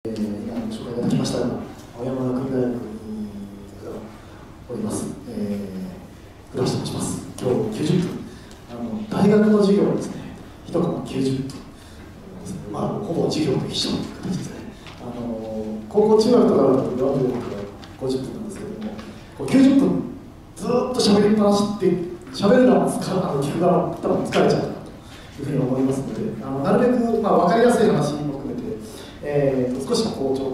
紹介いただきましたが、青山学院大学におります、倉橋と申します。今日90分、大学の授業はですね、1コマ90分、ほぼ授業と一緒という形ですね。高校中学とかだと40分とか50分なんですけれども、90分ずっと喋りっぱなしって、喋るのは聞く側多分疲れちゃうかなというふうに思いますので、なるべく分かりやすい話も含めて、少しちょっと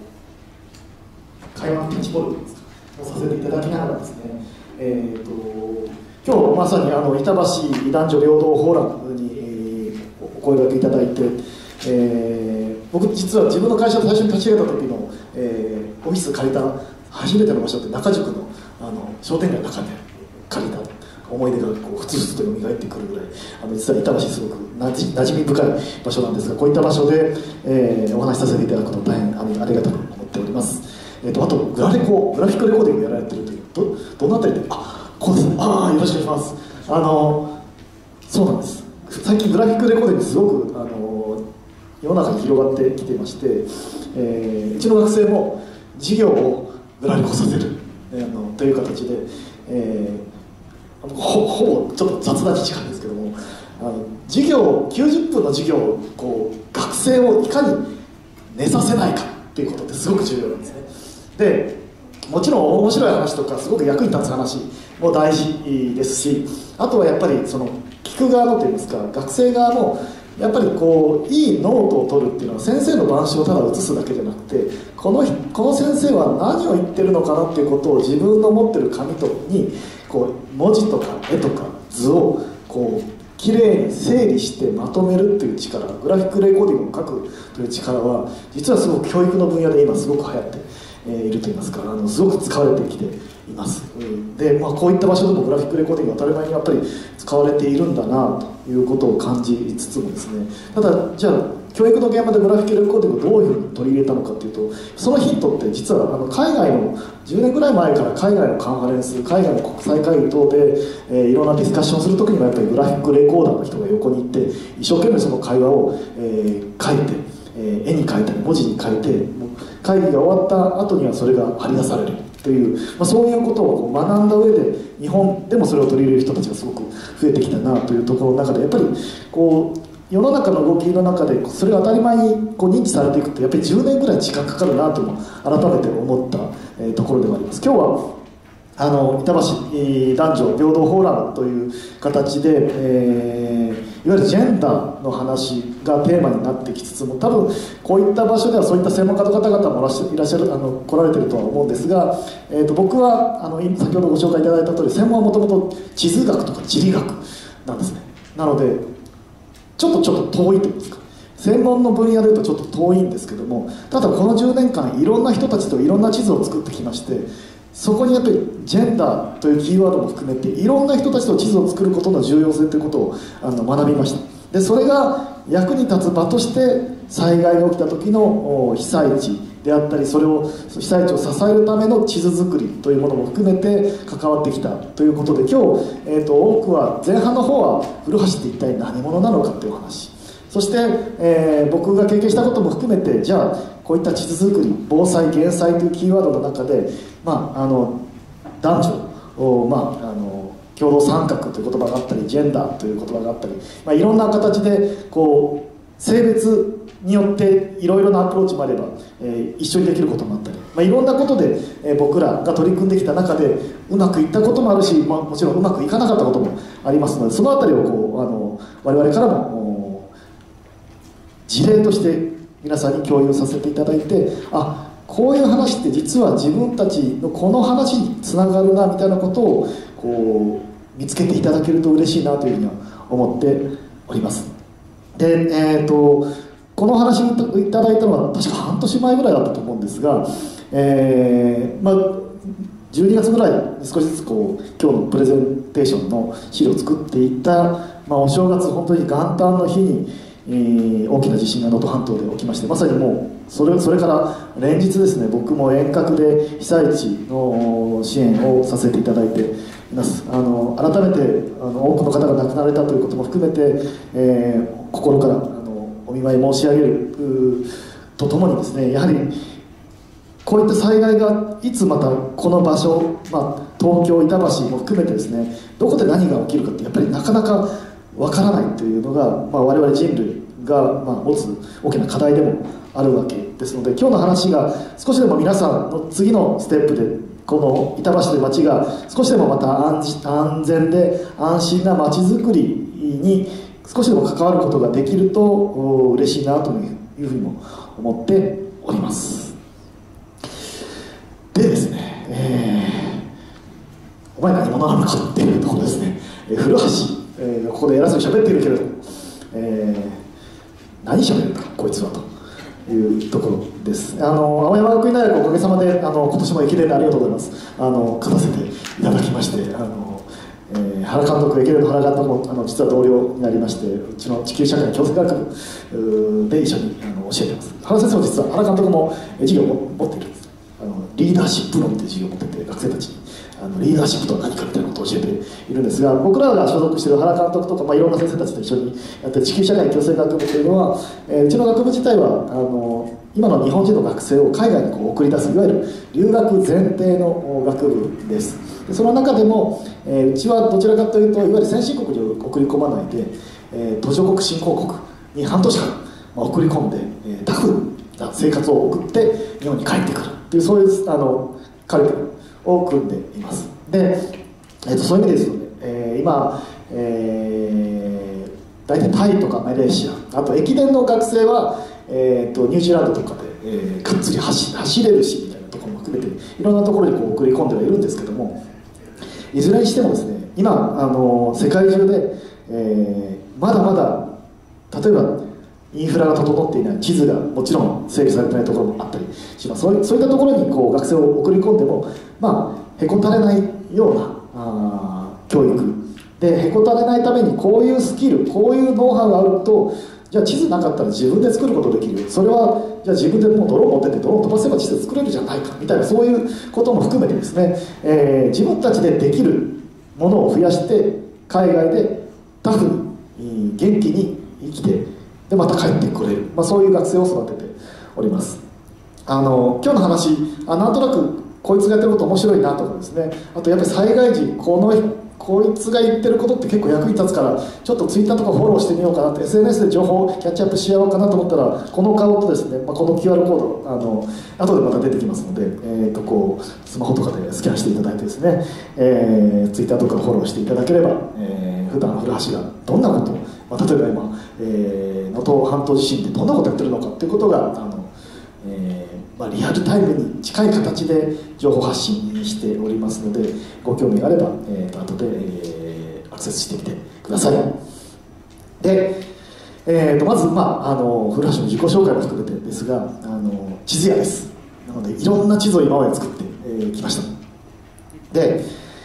会話のキャッチボールをさせていただきながらですね、今日まさに板橋男女平等フォーラムに、お声掛けいただいて、僕実は自分の会社を最初に立ち上げた時の、オフィス借りた初めての場所って中宿の商店街の中で借りた思い出がふつふつと蘇ってくるぐらい、実は板橋すごく馴染み深い場所なんですが、こういった場所で、お話しさせていただくの大変ありがたく思っております。あとグラフィックレコーディングをやられているという、どのあたりで、こうですね、よろしくお願いします。そうなんです、最近グラフィックレコーディングすごく世の中に広がってきていまして、うちの学生も授業をグラフィックさせる、という形で、ほぼちょっと雑な時間ですけども、授業90分の授業を学生をいかに寝させないかっていうことってすごく重要なんですね。でもちろん面白い話とかすごく役に立つ話も大事ですし、あとはやっぱりその聞く側のといいますか、学生側もやっぱりいいノートを取るっていうのは先生の板書をただ写すだけじゃなくて、この先生は何を言ってるのかなっていうことを自分の持ってる紙に文字とか絵とか図をきれいに整理してまとめるっていう力、グラフィックレコーディングを書くという力は実はすごく教育の分野で今すごく流行っているといいますか、すごく使われてきています。で、こういった場所でもグラフィックレコーディングは当たり前にやっぱり使われているんだなということを感じつつもですね、ただじゃあ教育の現場でグラフィックレコーディングをどういうふうに取り入れたのかというと、そのヒントって実は海外の10年ぐらい前から海外のカンファレンス、海外の国際会議等で、いろんなディスカッションするときにはやっぱりグラフィックレコーダーの人が横に行って一生懸命その会話を、書いて、絵に描いたり文字に書いて、会議が終わった後にはそれが貼り出されるという、そういうことを学んだ上で日本でもそれを取り入れる人たちがすごく増えてきたなというところの中で、やっぱり世の中の動きの中でそれが当たり前に認知されていくとやっぱり10年ぐらい時間かかるなとも改めて思った、ところではあります。今日は板橋男女平等フォーラムという形で、いわゆるジェンダーの話がテーマになってきつつも、多分こういった場所ではそういった専門家の方々もいらっしゃる来られてるとは思うんですが、僕は先ほどご紹介いただいた通り専門はもともと地図学とか地理学なんですね。なのでちょっと遠いというんですか、専門の分野でいうとちょっと遠いんですけども、ただこの10年間いろんな人たちといろんな地図を作ってきまして、そこにやっぱりジェンダーというキーワードも含めていろんな人たちと地図を作ることの重要性ということを学びました。でそれが役に立つ場として災害が起きた時の被災地であったり、それを被災地を支えるための地図作りというものも含めて関わってきたということで、今日、多くは前半の方は古橋って一体何者なのかというお話、そして、僕が経験したことも含めて、じゃあこういった地図作り、防災減災というキーワードの中で、男女共同参画という言葉があったり、ジェンダーという言葉があったり、いろんな形で性別によっていろいろなアプローチもあれば、一緒にできることもあったり、いろんなことで、僕らが取り組んできた中でうまくいったこともあるし、もちろんうまくいかなかったこともありますので、そのあたりを我々からも事例として皆さんに共有させていただいて、こういう話って実は自分たちのこの話につながるなみたいなことを見つけていただけると嬉しいなというふうには思っております。で、この話をいただいたのは確か半年前ぐらいだったと思うんですが、12月ぐらいに少しずつ今日のプレゼンテーションの資料を作っていった、お正月本当に元旦の日に、大きな地震が能登半島で起きまして、まさにもうそれから連日ですね、僕も遠隔で被災地の支援をさせていただいています。改めて多くの方が亡くなられたということも含めて、心からお見舞い申し上げるとともにですね、やはりこういった災害がいつまたこの場所、東京、板橋も含めてですね、どこで何が起きるかってやっぱりなかなかわからないというのが、我々人類が持つ大きな課題でもあるわけですので、今日の話が少しでも皆さんの次のステップでこの板橋という街が少しでもまた安全で安心な街づくりに少しでも関わることができると嬉しいなというふうにも思っております。でですね、お前何者なのかっていうところですね。古橋、ここで偉そうに喋っているけれども、何喋るんだこいつはというところです。青山学院大学おかげさまで今年も駅伝でありがとうございます。勝たせていただきまして、原監督、駅伝の原監督も実は同僚になりまして、うちの地球社会共生学部で一緒に教えてます。原先生も実は原監督も授業を持っているんです。リーダーシップ論っていう授業を持ってて、学生たちにリーダーシップとは何かみたいなことを教えているんですが、僕らが所属している原監督とか、いろんな先生たちと一緒にやってる地球社会共生学部というのは、うちの学部自体は今の日本人の学生を海外に送り出すいわゆる留学前提の学部です。でその中でも、うちはどちらかというといわゆる先進国に送り込まないで、途上国新興国に半年間、送り込んで、タフな生活を送って日本に帰ってくるというそういうカリキュラムを組んでいます。で、そういう意味ですので、今、大体タイとかマレーシア、あと駅伝の学生は、ニュージーランドとかで、がっつり走れるしみたいなところも含めていろんなところに送り込んではいるんですけども、いずれにしてもですね、今世界中で、まだまだ例えばインフラが整っていない、地図がもちろん整備されてないところもあったりします。そういったところに学生を送り込んでも、へこたれないような教育で、へこたれないためにこういうスキル、こういうノウハウがあると、じゃあ地図なかったら自分で作ることできる、それはじゃあ自分でもうドローン持ってってドローン飛ばせば地図作れるじゃないかみたいな、そういうことも含めてですね、自分たちでできるものを増やして海外でタフに元気に生きて、でまた帰ってこれる、そういう学生を育てております。今日の話、なんとなくこいつがやってること面白いなとかですね、あとやっぱり災害時こいつが言ってることって結構役に立つから、ちょっとツイッターとかフォローしてみようかなって、 SNS で情報をキャッチアップしようかなと思ったら、この顔とですね、この QR コード後でまた出てきますので、スマホとかでスキャンしていただいてですね、ツイッターとかフォローしていただければ、普段古橋がどんなことを、例えば今能登半島地震でどんなことやってるのかっていうことがリアルタイムに近い形で情報発信しておりますので、ご興味があれば、後で、アクセスしてみてください。で、まず、古橋の自己紹介も含めてですが、地図屋です。なのでいろんな地図を今まで作ってきました。で、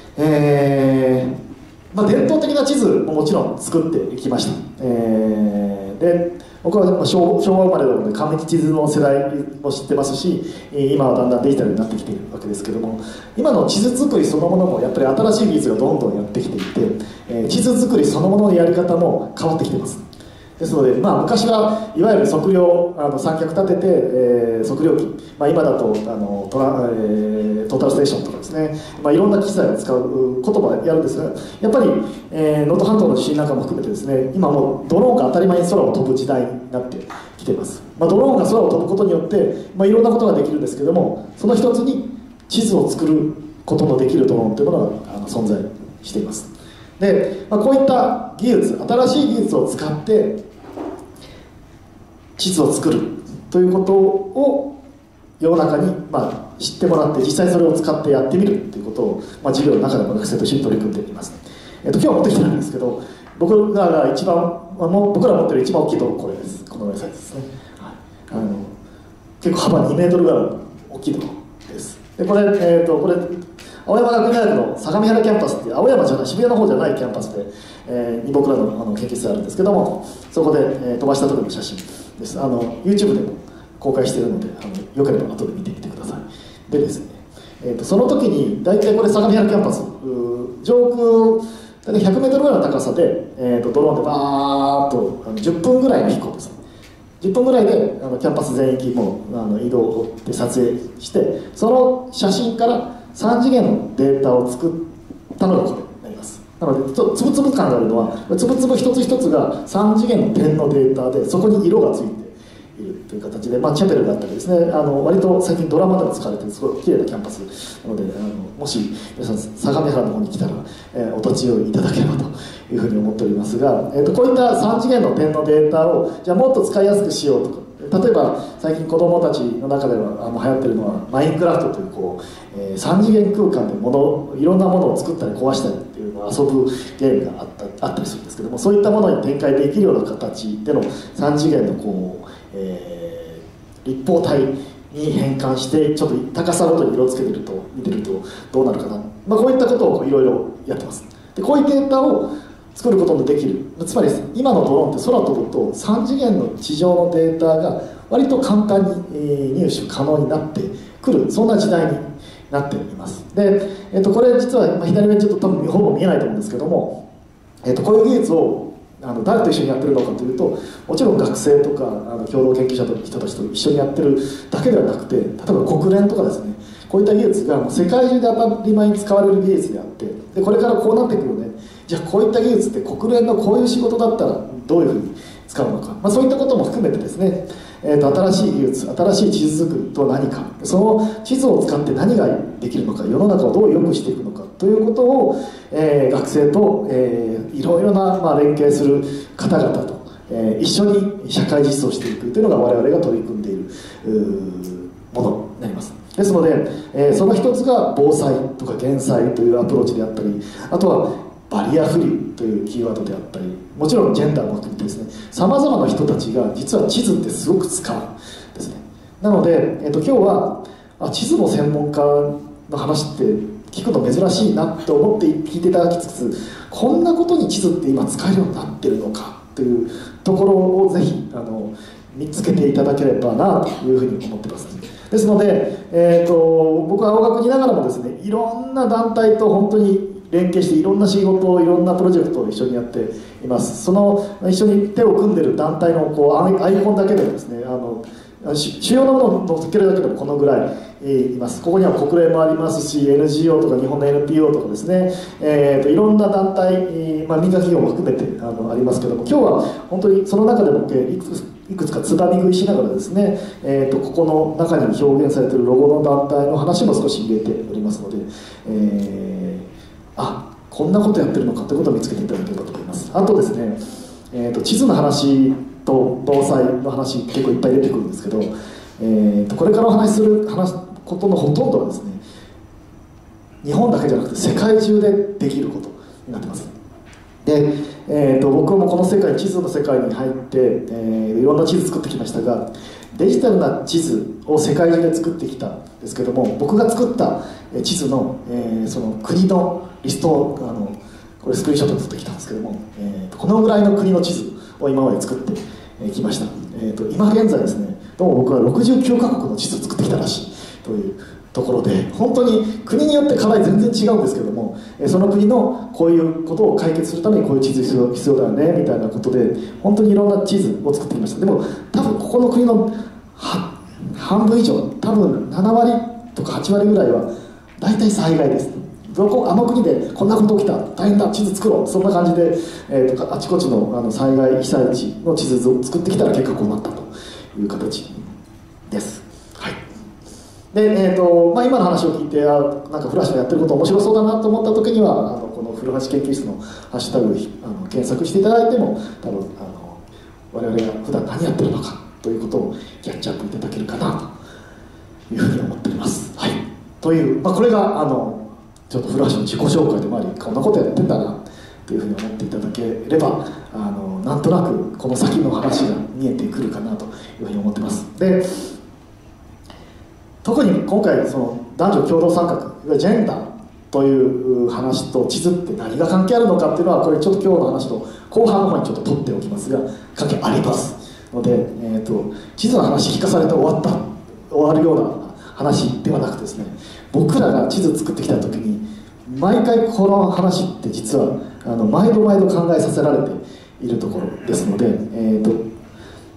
伝統的な地図ももちろん作ってきました。で僕は昭和生まれなので紙地図の世代も知ってますし、今はだんだんデジタルになってきているわけですけども、今の地図作りそのものもやっぱり新しい技術がどんどんやってきていて、地図作りそのもののやり方も変わってきています。ですので、昔はいわゆる測量三脚立てて、測量機、今だとトータルステーションとかですね、いろんな機材を使うこともやるんですが、やっぱり能登半島の地震なんかも含めてですね、今もうドローンが当たり前に空を飛ぶ時代になってきています。ドローンが空を飛ぶことによって、いろんなことができるんですけども、その一つに地図を作ることのできるドローンというものが存在しています。で、こういった技術、新しい技術を使って地図を作るということを世の中に知ってもらって、実際それを使ってやってみるということを、授業の中でも学生と一緒に取り組んでいます。今日持ってきてないんですけど、僕らが僕ら持ってる一番大きいところです。このぐらいサイズですね。結構幅2メートルぐらい大きいところです。でこれ青山学院大学の相模原キャンパスっていう、青山じゃない渋谷の方じゃないキャンパスで、に僕らの研究室があるんですけども、そこで、飛ばした時の写真です。YouTube でも公開しているので、よければ後で見てみてください。でですね、その時に大体これ相模原キャンパス上空大体100メートルぐらいの高さで、ドローンでバーッと10分ぐらいの飛行ですね。 10分ぐらいでキャンパス全域も移動で撮影して、その写真から3次元のデータを作ったのがこれになります。なのでつぶつぶ感があるのは、つぶつぶ一つ一つが3次元の点のデータで、そこに色がついているという形で、チャペルがあったりですね、割と最近ドラマでも使われているすごい綺麗なキャンパスなので、もし皆さん相模原の方に来たら、お立ち寄りいただければというふうに思っておりますが、こういった3次元の点のデータをじゃあもっと使いやすくしようとか、例えば最近子どもたちの中では流行ってるのはマインクラフトという3次元空間でいろんなものを作ったり壊したりっていうのを遊ぶゲームがあったりするんですけども、そういったものに展開できるような形での3次元の立方体に変換して、ちょっと高さごとに色つけてると見てるとどうなるかな、こういったことをいろいろやってます。でこういうデータを作ることもできる、つまり今のドローンって空飛ぶと3次元の地上のデータが割と簡単に入手可能になってくる、そんな時代になっています。で、これ実は左上にちょっと多分ほぼ見えないと思うんですけども、こういう技術を誰と一緒にやってるのかというと、もちろん学生とか共同研究者の人たちと一緒にやってるだけではなくて、例えば国連とかですね、こういった技術がもう世界中で当たり前に使われる技術であって、でこれからこうなってくるね、じゃあこういった技術って国連のこういう仕事だったらどういうふうに使うのか、そういったことも含めてですね、新しい技術、新しい地図作りとは何か、その地図を使って何ができるのか、世の中をどう良くしていくのかということを、学生と、いろいろな、連携する方々と、一緒に社会実装していくというのが我々が取り組んでいるものになります。ですので、その一つが防災とか減災というアプローチであったり、あとはバリアフリーというキーワードであったり、もちろんジェンダーも含めてですね、さまざまな人たちが実は地図ってすごく使うんですね。なので、今日は地図の専門家の話って聞くの珍しいなって思って聞いていただきつつ、こんなことに地図って今使えるようになってるのかというところをぜひ見つけていただければなというふうに思ってます。ですので、僕は青学にいながらもですね、いろんな団体と本当に連携していろんな仕事をいろんなプロジェクトを一緒にやっています。その一緒に手を組んでる団体のアイコンだけでもですね、主要なものを載っけるだけでもこのぐらいいます。ここには国連もありますし、 NGO とか日本の NPO とかですね、いろんな団体、民間企業も含めてありますけども、今日は本当にその中でもいくつかつまみ食いしながらですね、ここの中に表現されているロゴの団体の話も少し入れておりますので、こんなことやってるのかということを見つけていただければと思います。あとですね、地図の話と防災の話結構いっぱい出てくるんですけど、これからお話しすることのほとんどはですね、日本だけじゃなくて世界中でできることになってます。で、僕もこの世界、地図の世界に入って、いろんな地図作ってきましたが、デジタルな地図を世界中で作ってきたんですけども、僕が作った地図の、その国のリストをこれスクリーンショットで撮ってきたんですけども、このぐらいの国の地図を今まで作ってきました。今現在ですね、どうも僕は69カ国の地図を作ってきたらしいというところで、本当に国によって課題全然違うんですけども、その国のこういうことを解決するためにこういう地図必要だよねみたいなことで、本当にいろんな地図を作ってきました。でも多分ここの国の半分以上、多分7割とか8割ぐらいは大体災害です。あの国でこんなこと起きた、大変だ、地図作ろう、そんな感じで、あちこちの災害被災地の地図を作ってきたら結果こうなったという形です。はい。で、今の話を聞いて、なんかフラッシュのやってること面白そうだなと思った時には、この古橋研究室のハッシュタグ検索していただいても、多分我々が普段何やってるのかということをキャッチアップいただけるかなというふうに思っております。はい。という、これがちょっと古橋の自己紹介でもあり、こんなことやってんだなというふうに思っていただければ、なんとなくこの先の話が見えてくるかなというふうに思ってます。で、特に今回その男女共同参画、いわゆるジェンダーという話と地図って何が関係あるのかっていうのは、これちょっと今日の話の後半の方にちょっと取っておきますが、関係ありますので、地図の話聞かされて終わるような話ではなくてですね、僕らが地図作ってきた時に毎回この話って実は毎度毎度考えさせられているところですので、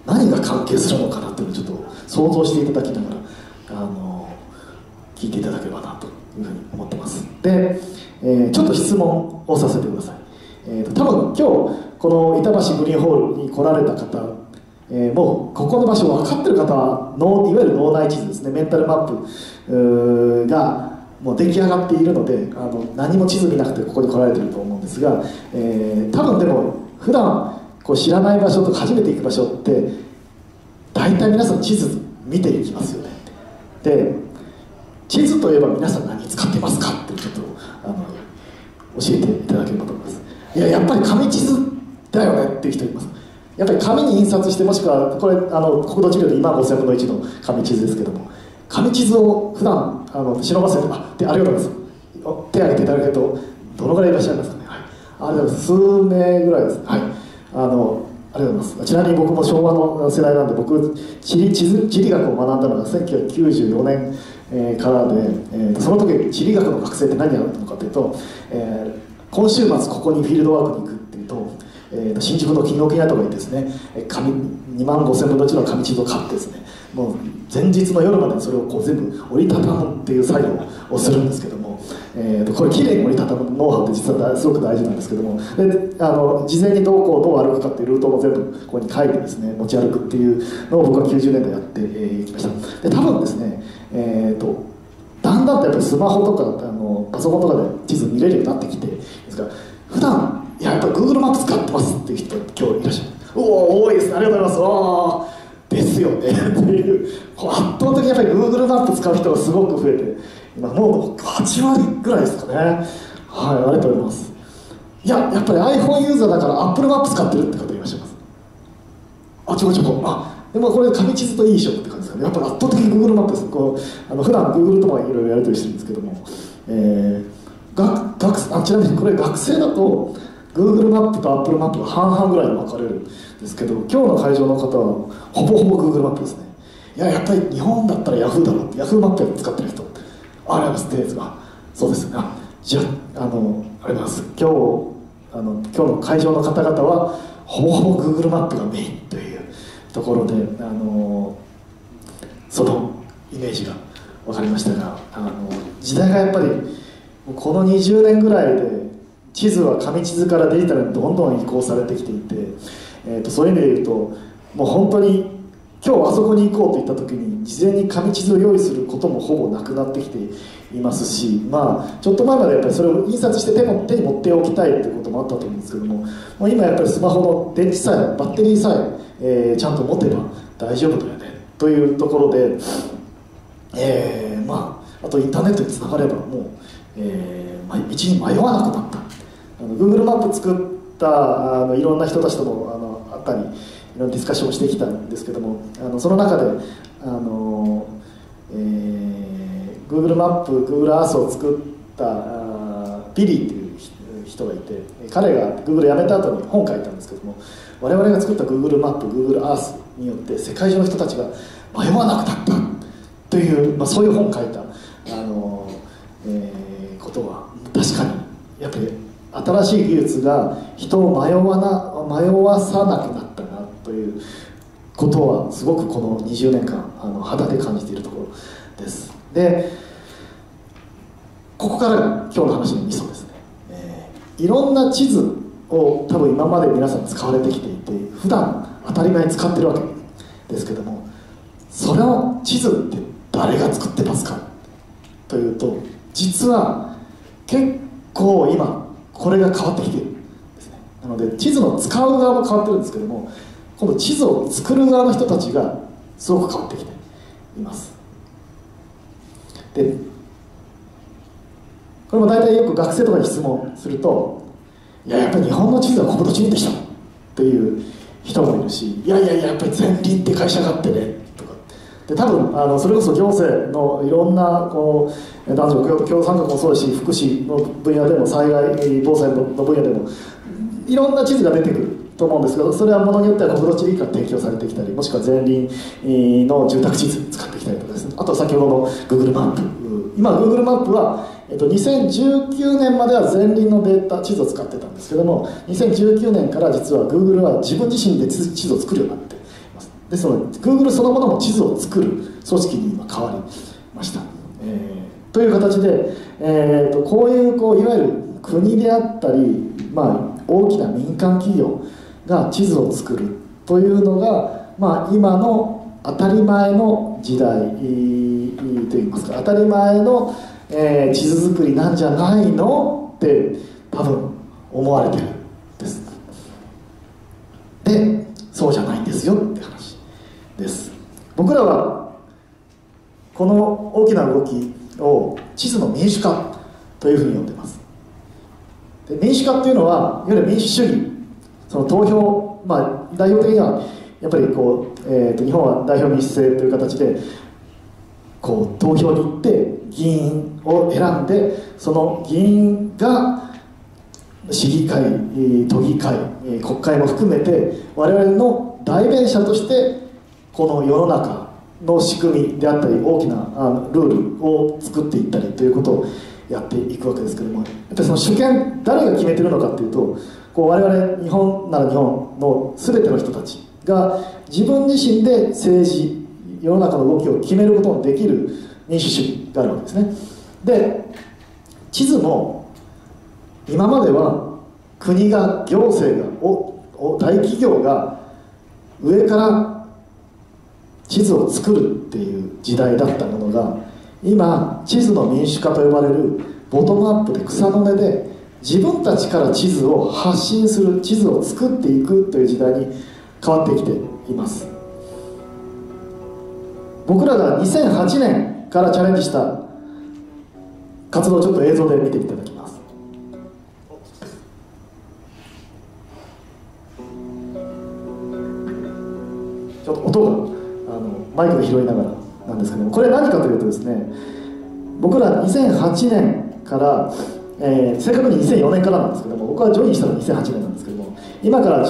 何が関係するのかなっていうのをちょっと想像していただきながら聞いていただければなというふうに思ってます。で、ちょっと質問をさせてください。多分今日この板橋グリーンホールに来られた方、もうここの場所分かってる方はいわゆる脳内地図ですね、メンタルマップがもう出来上がっているので、何も地図見なくてここに来られてると思うんですが、多分でも普段こう知らない場所とか初めて行く場所って大体皆さん地図見ていきますよね。で、地図といえば皆さん何使ってますかってちょっと教えていただければと思います。いや、やっぱり紙地図だよねっていう人います。やっぱり紙に印刷して、もしくはこれ国土地理で今5000分の1の紙地図ですけども、紙地図を普段忍ばせて、ありがとうございます。手を挙げていただけるとどのぐらいいらっしゃいますかね。はい、ありがとうございます。数名ぐらいです。はい、ありがとうございます。ちなみに僕も昭和の世代なんで、僕地理学を学んだのが1994年からで、その時地理学の学生って何やるのかというと、今週末ここにフィールドワークに行くっていうと、新宿の紀伊沖とかにですね、2万5000分の1の紙地図を買ってですね、もう前日の夜までそれをこう全部折りたたむっていう作業をするんですけども、これきれいに折りたたむノウハウって実はすごく大事なんですけども、で事前にどう歩くかっていうルートも全部ここに書いてですね、持ち歩くっていうのを僕は90年代やっていきました。で、多分ですね、だんだんとやっぱりスマホとかパソコンとかで地図見れるようになってきてですから、普段やっぱり Google マップ使ってますっていう人今日いらっしゃる。おお、多いですね、ありがとうございます。おーですよねっていう、圧倒的にやっぱり Google マップ使う人がすごく増えて、今もう8割ぐらいですかね。はい、ありがとうございます。いや、やっぱり iPhone ユーザーだから Apple マップ使ってるって方いらっしゃいます。ちょこちょこ。でもこれ紙地図といいでしょって感じですかね。やっぱり圧倒的に Google マップです。普段 Google とかいろいろやり取りしてるんですけども、ちなみにこれ学生だと Google マップと Apple マップが半々ぐらいに分かれるんですけど、今日の会場の方はほぼほぼ Google マップですね。いや、やっぱり日本だったら Yahoo だろうって、Yahoo マップ使ってる人ありますね。そうですね。じゃあありがとうございます。今日の会場の方々はほぼほぼ Google マップがメインというところで、そのイメージが分かりましたが、時代がやっぱりこの20年ぐらいで地図は紙地図からデジタルにどんどん移行されてきていて、そういう意味で言うともう本当に今日あそこに行こうといった時に事前に紙地図を用意することもほぼなくなってきていますし、ちょっと前までやっぱりそれを印刷して手に持っておきたいってこともあったと思うんですけども、今やっぱりスマホの電池さえバッテリーさえちゃんと持てば大丈夫だよねというところで、あとインターネットにつながればもう、道に迷わなくなった。Google マップ作ったいろんな人たちとも会ったりいろんなディスカッションをしてきたんですけども、その中でGoogle マップ Google Earth を作ったビリーという人がいて、彼が Google 辞めた後に本を書いたんですけども、我々が作った Google マップ Google Earth によって世界中の人たちが迷わなくなったという、そういう本を書いたことは確かにやっぱり新しい技術が人を迷わさなくなったなということはすごくこの20年間肌で感じているところです。で、ここからが今日の話のミソですね。いろんな地図を多分今まで皆さん使われてきていて、普段当たり前に使ってるわけですけども、それの地図って誰が作ってますかというと、実は結構今これが変わってきているんですね。なので地図の使う側も変わってるんですけども、今度地図を作る側の人たちがすごく変わってきています。で、これも大体よく学生とかに質問すると、やっぱり日本の地図は国土地理でしょっていう人もいるし、やっぱり前輪って会社があってねとかで、多分それこそ行政のいろんな男女共同参画もそうですし、福祉の分野でも災害防災の分野でもいろんな地図が出てくると思うんですけど、それはものによっては国土地理から提供されてきたり、もしくは前輪の住宅地図使ってきたりとかですね、あとは先ほどの Google マップ、今 Google マップは2019年までは前輪のデータ地図を使ってたんですけども、2019年から実は Google は自分自身で地図を作るようになっています。 ですので Google そのものも地図を作る組織に今変わりました、という形で、こういういわゆる国であったり、大きな民間企業が地図を作るというのが、今の当たり前の時代といいますか、当たり前の、地図作りなんじゃないのって多分思われてるんです。で、そうじゃないんですよって話です。僕らはこの大きな動きを地図の民主化というふうに呼んでいます。で、民主化というのはいわゆる民主主義、その投票、代表的にはやっぱり日本は代表民主制という形で投票に行って議員を選んで、その議員が市議会、都議会、国会も含めて我々の代弁者としてこの世の中の仕組みであったり大きなルールを作っていったりということをやっていくわけですけども、やっぱりその主権誰が決めてるのかっていうと、我々日本なら日本の全ての人たちが自分自身で政治、世の中の動きを決めることのできる民主主義があるわけですね。で、地図も今までは国が、行政が、大企業が上から地図を作るっていう時代だったものが、今地図の民主化と呼ばれるボトムアップで草の根で自分たちから地図を発信する、地図を作っていくという時代に変わってきています。僕らが2008年からチャレンジした活動をちょっと映像で見ていただきます。ちょっと音がマイクで拾いながらなんですけども、これ何かというとですね、僕ら2008年から、正確に2004年からなんですけども、僕はジョインしたのは2008年なんですけども、今から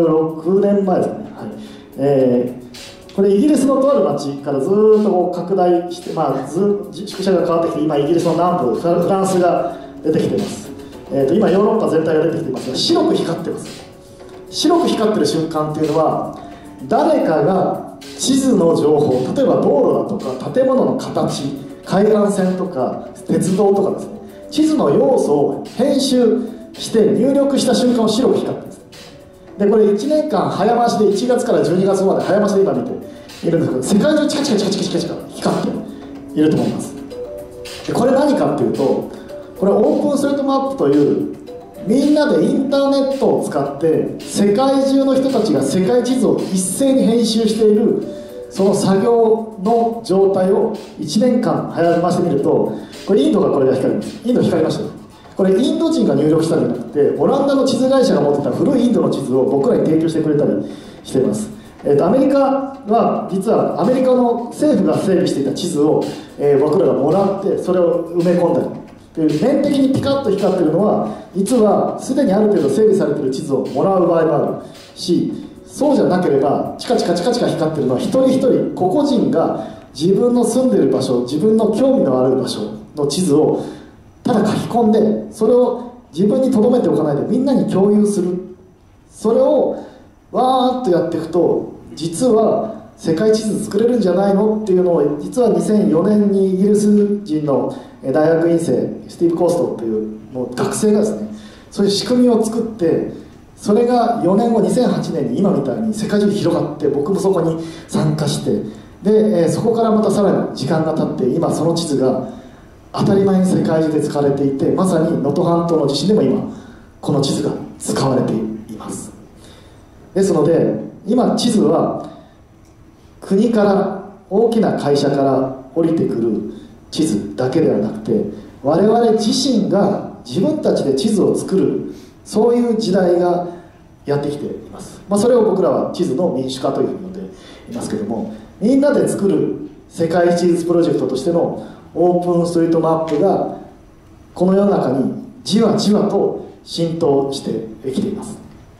16年前ですね、これイギリスのとある町からずっと拡大して、宿舎が変わってきて、今イギリスの南部フランスが出てきています。今ヨーロッパ全体が出てきていますが、白く光ってます。白く光ってる瞬間っていうのは、誰かが地図の情報、例えば道路だとか建物の形、海岸線とか鉄道とかですね、地図の要素を編集して入力した瞬間を白く光ってるんです。で、これ1年間早回しで1月から12月まで早回しで今見ているんですけど、世界中チカチカチカチカチカチカ光っていると思います。で、これ何かっていうと、これオープンストリートマップというみんなでインターネットを使って世界中の人たちが世界地図を一斉に編集している、その作業の状態を1年間早回しで見ると、これインドがこれが光ります。インド光りましたよ。これインド人が入力したんじゃなくて、オランダの地図会社が持ってた古いインドの地図を僕らに提供してくれたりしています。アメリカは実はアメリカの政府が整備していた地図を、僕らがもらってそれを埋め込んだりという、面的にピカッと光っているのは実はすでにある程度整備されている地図をもらう場合もあるし、そうじゃなければチカチカチカチカ光っているのは一人一人個々人が自分の住んでいる場所、自分の興味のある場所の地図をただ書き込んで、それを自分に留めておかないでみんなに共有する。それをわーっとやっていくと、実は世界地図作れるんじゃないのっていうのを、実は2004年にイギリス人の大学院生スティーブ・コーストという学生がですね、そういう仕組みを作って、それが4年後2008年に今みたいに世界中に広がって、僕もそこに参加して、で、そこからまたさらに時間が経って、今その地図が当たり前に世界中で使われていて、まさに能登半島の地震でも今この地図が使われています。ですので今地図は国から大きな会社から降りてくる地図だけではなくて、我々自身が自分たちで地図を作る、そういう時代がやってきています。それを僕らは地図の民主化というふうに呼んでいますけども、みんなで作る世界地図プロジェクトとしてのオープンストリートマップがこの世の中にじわじわと浸透してきています。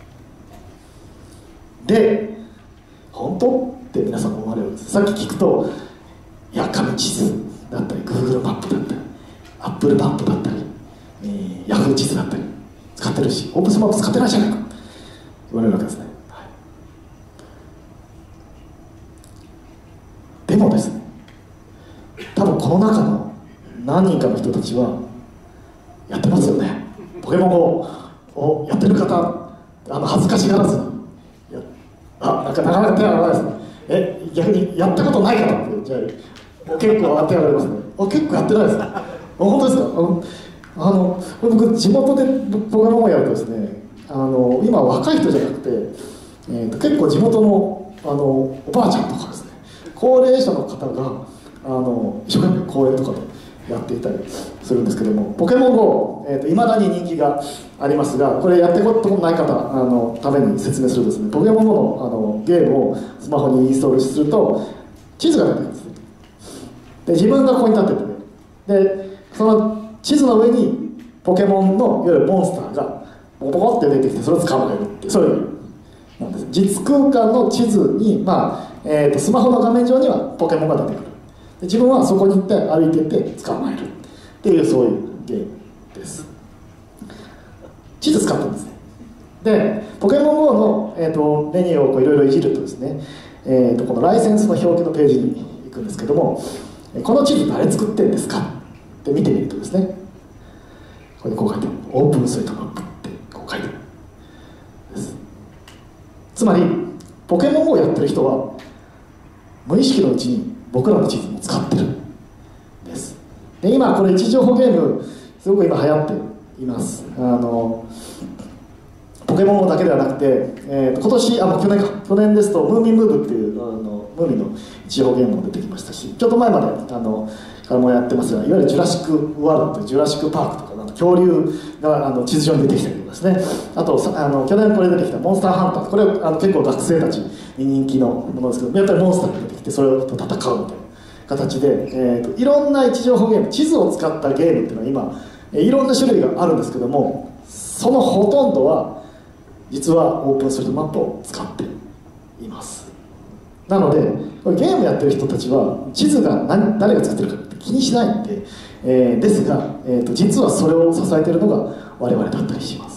で、本当って皆さん思われるんです。さっき聞くと、いや、紙地図だったり Google マップだったり Apple マップだったり、Yahoo 地図だったり使ってるし、オープンスマップ使ってないじゃないか言われるわけですね。 この中の何人かの人たちはやってますよね。ポケモン GO をやってる方、恥ずかしがらずになんかなかなか手が挙がらないですね。逆にやったことない方ってじゃあ結構手が挙がりますね。結構やってないですね。本当ですか？僕地元でポケモンをやるとですね、今若い人じゃなくて、結構地元のおばあちゃんとかですね、高齢者の方が一生懸命公園とかでやっていたりするんですけども、ポケモン GO、いまだに人気がありますが、これやってことのない方ために説明するとですね、ポケモン GO のゲームをスマホにインストールすると地図が出てくるんです。で自分がここに立ってて、でその地図の上にポケモンのいわゆるモンスターがボコボコって出てきて、それを捕まえるって、そういうなんです。実空間の地図に、スマホの画面上にはポケモンが出てくる。で自分はそこに行って歩いていって捕まえるっていう、そういうゲームです。地図使ってるんですね。でポケモン GO の、メニューをいろいろいじるとですね、このライセンスの表記のページに行くんですけども、この地図誰作ってんですかって見てみるとですね、ここにこう書いてある、オープンストリートマップってこう書いてあるです。つまりポケモン GO をやってる人は無意識のうちに僕らの地図も使ってるんです。で今これ位置情報ゲームすごく今流行っています。ポケモン GO だけではなくて、今年去年ですとムーミンムーブっていうムーミンの位置情報ゲームも出てきましたし、ちょっと前までからもやってますが、いわゆるジュラシックワールドというジュラシックパークとか恐竜が地図上に出てきたりとかですね、あと去年これ出てきたモンスターハンター、これ結構学生たちに人気のものですけど、やっぱりモンスターが出てきてそれと戦うみたいな形で、いろんな位置情報ゲーム、地図を使ったゲームっていうのは今いろんな種類があるんですけども、そのほとんどは実はオープンストリートマップを使っています。なのでゲームやってる人たちは地図が誰が作ってるかって気にしないんで、ですが、実はそれを支えているのが我々だったりします。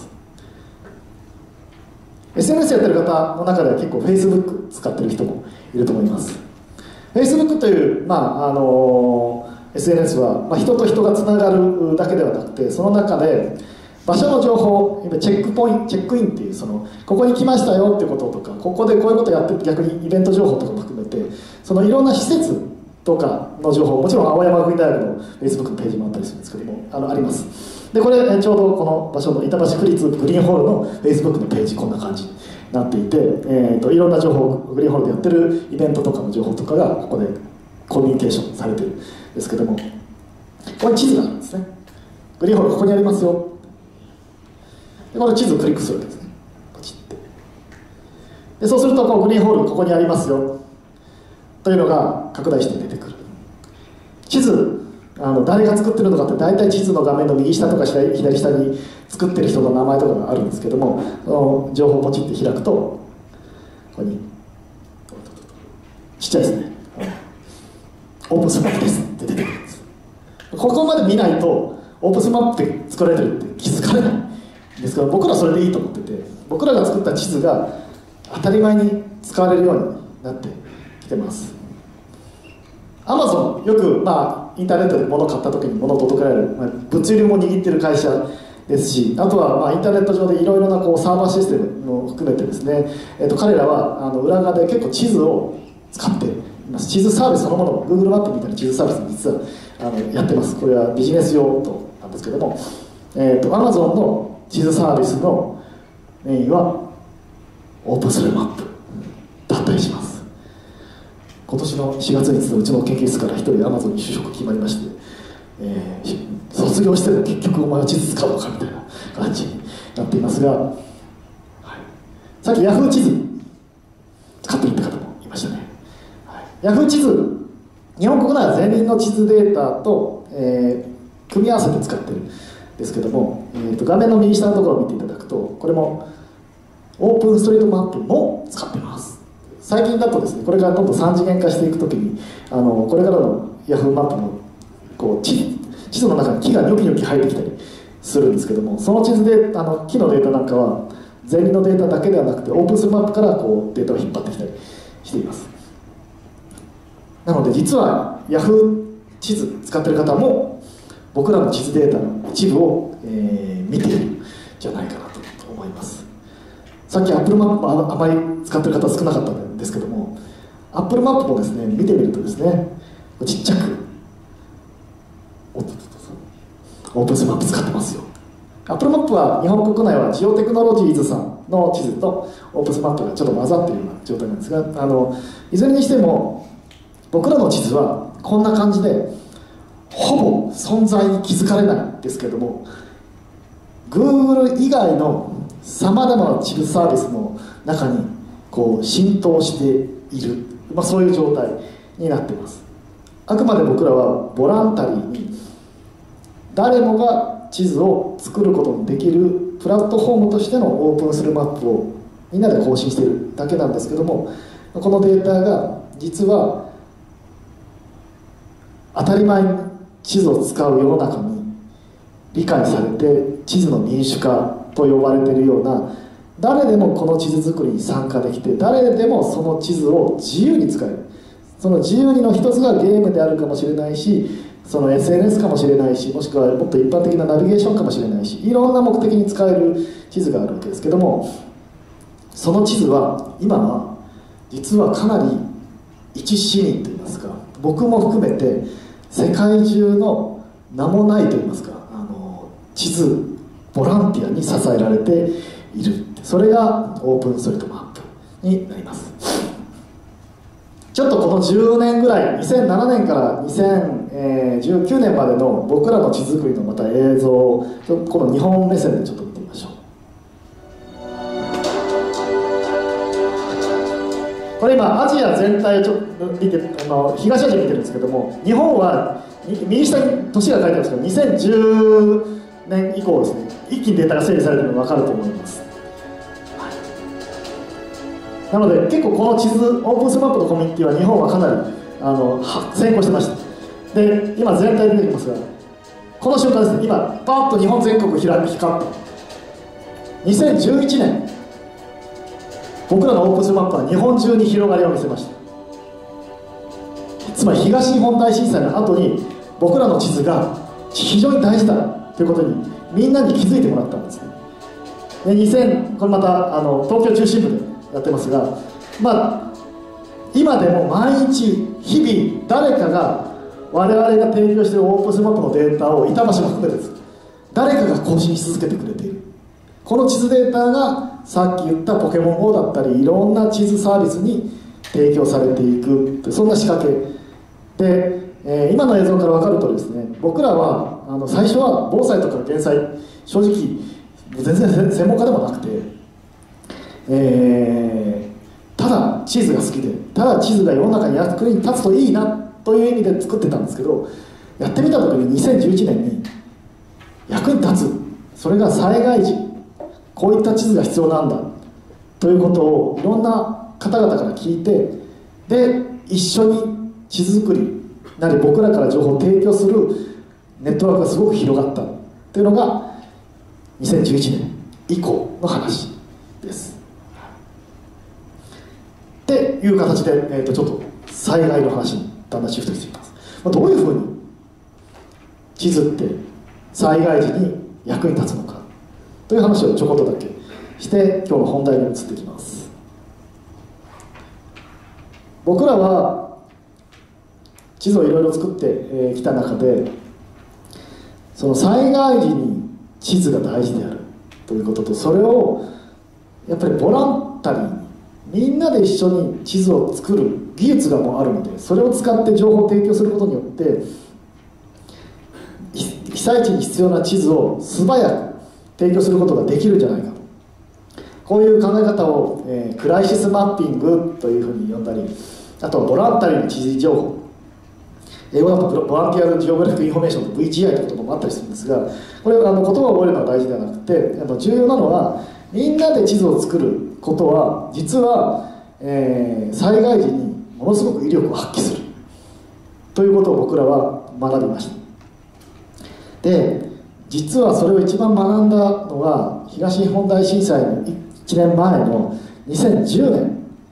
SNS やってる方の中では結構 Facebook 使ってる人もいると思います。 Facebook という、SNS は、人と人がつながるだけではなくて、その中で場所の情報、チェックインっていう、ここに来ましたよっていうこととか、ここでこういうことやってて、逆にイベント情報とかも含めて、いろんな施設とかの情報、もちろん青山学院大学の Facebook のページもあったりするんですけども、あります。でこれちょうどこの場所の板橋区立グリーンホールの Facebook のページ、こんな感じになっていて、いろんな情報、グリーンホールでやってるイベントとかの情報とかがここでコミュニケーションされてるんですけども、ここに地図があるんですね。グリーンホールここにありますよ。でこの地図をクリックするわけですね。ポチって。でそうするとこのグリーンホールここにありますよというのが拡大して出てくる。地図誰が作ってるのかって大体地図の画面の右下とか左下に作ってる人の名前とかがあるんですけども、その情報をポチって開くとここにちっちゃいですね、オープンスマップですって出てくるんです。ここまで見ないとオープンスマップって作られてるって気づかれないんですけど、僕らはそれでいいと思ってて、僕らが作った地図が当たり前に使われるようになってきてます。アマゾン、よく、インターネットで物を買った時に物を届けられる、物流も握ってる会社ですし、あとは、インターネット上でいろいろなサーバーシステムも含めてですね、彼らは裏側で結構地図を使っています。地図サービスそのもの、Google マップみたいな地図サービス実はやってます。これはビジネス用途なんですけども、アマゾンの地図サービスのメインはオープンストリートマップだったりします。今年の4月にうちの研究室から一人アマゾンに就職決まりまして、卒業しても結局お前は地図使うのかみたいな感じになっていますが、さっきヤフー地図使ってるって方もいましたね。ヤフー地図、日本国内は前輪の地図データと、組み合わせて使ってるんですけども、画面の右下のところを見ていただくと、これもオープンストリートマップも使ってます。最近だとですね、これからどんどん3次元化していくときにこれからのヤフーマップの地図の中に木がニョキニョキ生えてきたりするんですけども、その地図で木のデータなんかは前輪のデータだけではなくてオープンストリートマップからデータを引っ張ってきたりしています。なので実はヤフー地図使ってる方も僕らの地図データの一部を、見ているんじゃないかなと思います。さっき Apple マップあまり使ってる方少なかったんですけども、 Apple マップもですね見てみるとですね、ちっちゃくオープンスマップ使ってますよ。Apple マップは日本国内はジオテクノロジーズさんの地図とオープンスマップがちょっと混ざっているような状態なんですが、いずれにしても僕らの地図はこんな感じでほぼ存在に気づかれないんですけども、 Google 以外のさまざまな地図サービスの中にこう浸透している、そういう状態になっています。あくまで僕らはボランタリーに誰もが地図を作ることのできるプラットフォームとしてのオープンするマップをみんなで更新しているだけなんですけども、このデータが実は当たり前に地図を使う世の中に理解されて地図の民主化と呼ばれているような、誰でもこの地図作りに参加できて誰でもその地図を自由に使える、その自由にの一つがゲームであるかもしれないし、その SNS かもしれないし、もしくはもっと一般的なナビゲーションかもしれないし、いろんな目的に使える地図があるわけですけども、その地図は今は実はかなり一市民といいますか、僕も含めて世界中の名もないといいますか、地図ボランティアに支えられている、それがオープンストリートマップになります。ちょっとこの10年ぐらい、2007年から2019年までの僕らの地図作りのまた映像をこの日本目線でちょっと見てみましょう。これ今アジア全体ちょっと見て、東アジア見てるんですけども、日本は右下に年が書いてあるんですけど2010年以降ですね、一気にデータが整理されているのが分かると思います。なので結構この地図オープンスマップのコミュニティは日本はかなり先行してました。で今全体で見てきますが、この瞬間ですね、今パーッと日本全国光って2011年僕らのオープンスマップは日本中に広がりを見せました。つまり東日本大震災の後に僕らの地図が非常に大事だということにみんなに気づいてもらったんですね。でこれまた東京中心部でやってますが、今でも毎日日々誰かが我々が提供しているオープンスマップのデータを板橋も含めてです誰かが更新し続けてくれている。この地図データがさっき言ったポケモン GO だったりいろんな地図サービスに提供されていく、そんな仕掛けで、今の映像から分かるとですね、僕らは最初は防災とか減災正直全然専門家でもなくて、ただ地図が好きで、ただ地図が世の中に役に立つといいなという意味で作ってたんですけど、やってみた時に2011年に役に立つ、それが災害時こういった地図が必要なんだということをいろんな方々から聞いて、で一緒に地図作りなり僕らから情報を提供するネットワークがすごく広がったというのが2011年以降の話です。っていう形で、ちょっと災害の話にだんだんシフトしていきます。どういうふうに地図って災害時に役に立つのかという話をちょこっとだけして今日の本題に移っていきます。僕らは地図をいろいろ作ってきた中で、その災害時に地図が大事であるということと、それをやっぱりボランタリーにみんなで一緒に地図を作る技術がもうあるので、それを使って情報を提供することによって被災地に必要な地図を素早く提供することができるんじゃないかと、こういう考え方を、クライシスマッピングというふうに呼んだり、あとはボランタリーの地図情報、英語だとボランティアジオグラフィックインフォメーションと VGI という言葉もあったりするんですが、これ言葉を覚えるのは大事ではなくて、重要なのはみんなで地図を作ることは実は、災害時にものすごく威力を発揮するということを僕らは学びました。で実はそれを一番学んだのが東日本大震災の1年前の2010年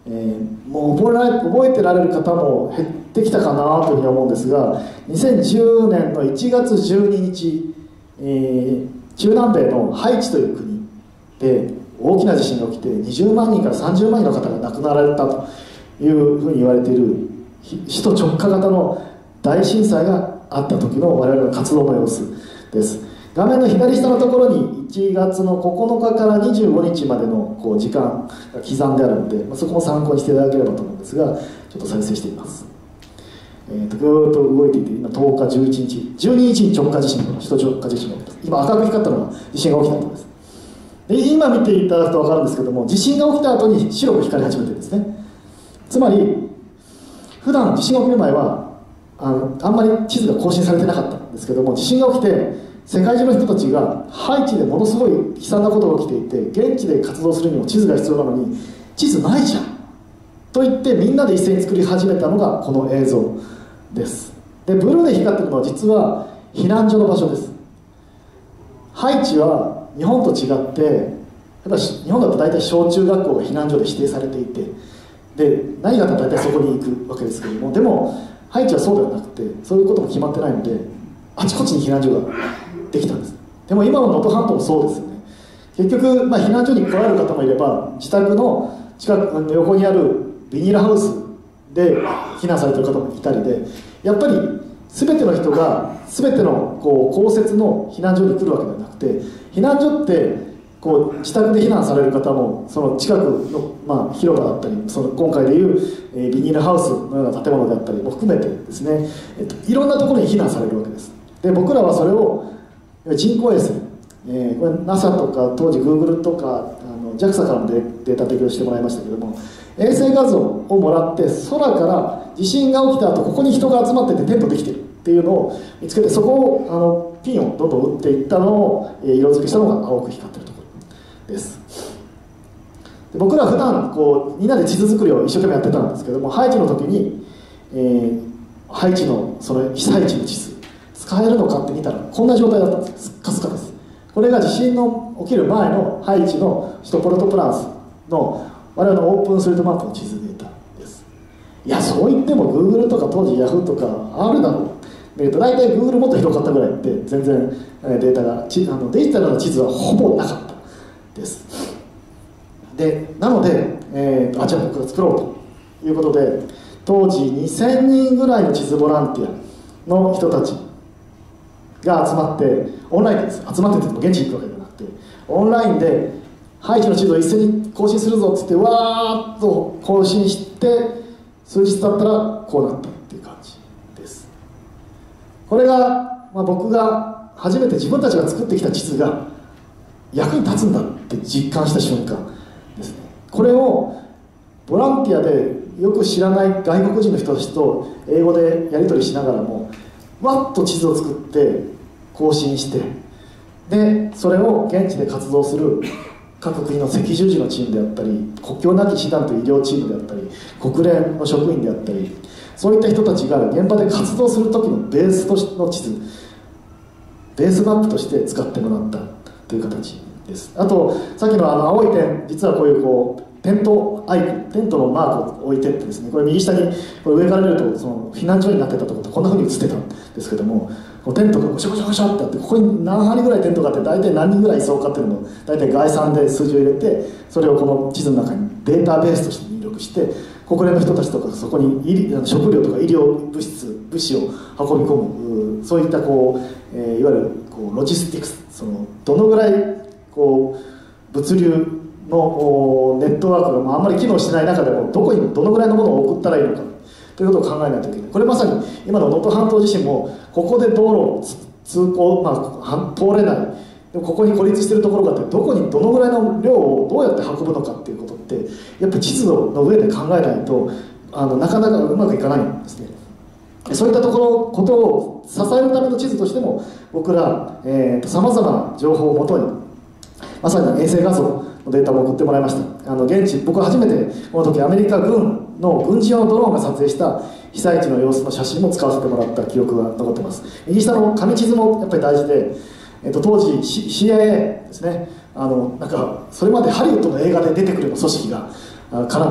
もう覚えてられる方も減ってきたかなというふうに思うんですが、2010年の1月12日、中南米のハイチという国で大きな地震が起きて20万人から30万人の方が亡くなられたというふうに言われている首都直下型の大震災があった時の我々の活動の様子です。画面の左下のところに1月の9日から25日までの時間が刻んであるので、そこも参考にしていただければと思うんですが、ちょっと再生してみます。ぐーっと動いていて、今10日、11日、12日に直下地震、首都直下地震が起きた。今赤く光ったのが地震が起きたところです。で、今見ていただくと分かるんですけども、地震が起きた後に白く光り始めてるんですね。つまり普段地震が起きる前はあんまり地図が更新されてなかったんですけども、地震が起きて世界中の人たちがハイチでものすごい悲惨なことが起きていて、現地で活動するにも地図が必要なのに地図ないじゃんと言ってみんなで一斉に作り始めたのがこの映像です。でブルーで光ってるのは実は避難所の場所です。ハイチは日本と違ってやっぱり日本だと大体小中学校が避難所で指定されていて、で何があったら大体そこに行くわけですけれども、でもハイチはそうではなくてそういうことも決まってないのであちこちに避難所ができたんです。でも今の能登半島もそうですよね。結局、避難所に来られる方もいれば自宅の近くの横にあるビニールハウスで避難されている方もいたりで、やっぱり全ての人が全ての公設の避難所に来るわけではなくて、避難所って自宅で避難される方もその近くの、広場だったり今回でいう、ビニールハウスのような建物であったりも含めてですね、いろんなところに避難されるわけです。で僕らはそれを人工衛星、これ NASA とか当時 Google とかJAXA からもデータ提供してもらいましたけども、衛星画像をもらって空から地震が起きた後ここに人が集まっててテントできてるっていうのを見つけて、そこをピンをどんどん打っていったのを色付けしたのが青く光ってるところです。で僕ら普段みんなで地図作りを一生懸命やってたんですけども、ハイチの時に、ハイチのその被災地の地図使えるのかって見たらこんな状態だったんです。スッカスカです。これが地震の起きる前のハイチの首都ポルトプランスの我々のオープンストリートマップの地図データです。いやそう言っても Google とか当時 Yahoo とかあるだろうで、大体 Google もっと広かったぐらいって全然データがデジタルな地図はほぼなかったです。でなので、じゃあ僕が作ろうということで、当時2000人ぐらいの地図ボランティアの人たちが集まってオンラインでです集まってても現地に行くわけではなくて、オンラインでハイチの地図を一斉に更新するぞっつってわーっと更新して数日経ったらこうなったっていう感じです。これが、僕が初めて自分たちが作ってきた地図が役に立つんだって実感した瞬間ですね。これをボランティアでよく知らない外国人の人たちと英語でやり取りしながらもわっと地図を作って更新して、でそれを現地で活動する各国の赤十字のチームであったり国境なき師団という医療チームであったり国連の職員であったり、そういった人たちが現場で活動する時のベースとしての地図、ベースマップとして使ってもらったという形です。あとさっきの青い点、実はこういうテントアイコン、テントのマークを置いてってですね、これ右下にこれ上から見るとその避難所になってたところってこんなふうに映ってたんですけども、テントがゴシャゴシャゴシャってあって、ここに何針ぐらいテントがあって大体何人ぐらいいそうかっていうのを大体概算で数字を入れて、それをこの地図の中にデータベースとして入力して、国連の人たちとかそこに食料とか医療物資を運び込む、そういったいわゆるロジスティクス、どのぐらい物流のネットワークがあんまり機能してない中でもどこにどのぐらいのものを送ったらいいのかということを考えないといけない。これまさに今の能登半島自身もここで道路通行、通れない、でもここに孤立しているところがあって、どこにどのぐらいの量をどうやって運ぶのかっていうことってやっぱり地図の上で考えないとなかなかうまくいかないんですね。そういったことを支えるための地図としても僕らさまざまな情報をもとにまさに衛星画像のデータも送ってもらいました。現地、僕は初めてこの時アメリカ軍の軍事用のドローンが撮影した被災地の様子の写真も使わせてもらった記憶が残ってます。右下の紙地図もやっぱり大事で、当時 CIA ですね、なんかそれまでハリウッドの映画で出てくるような組織がから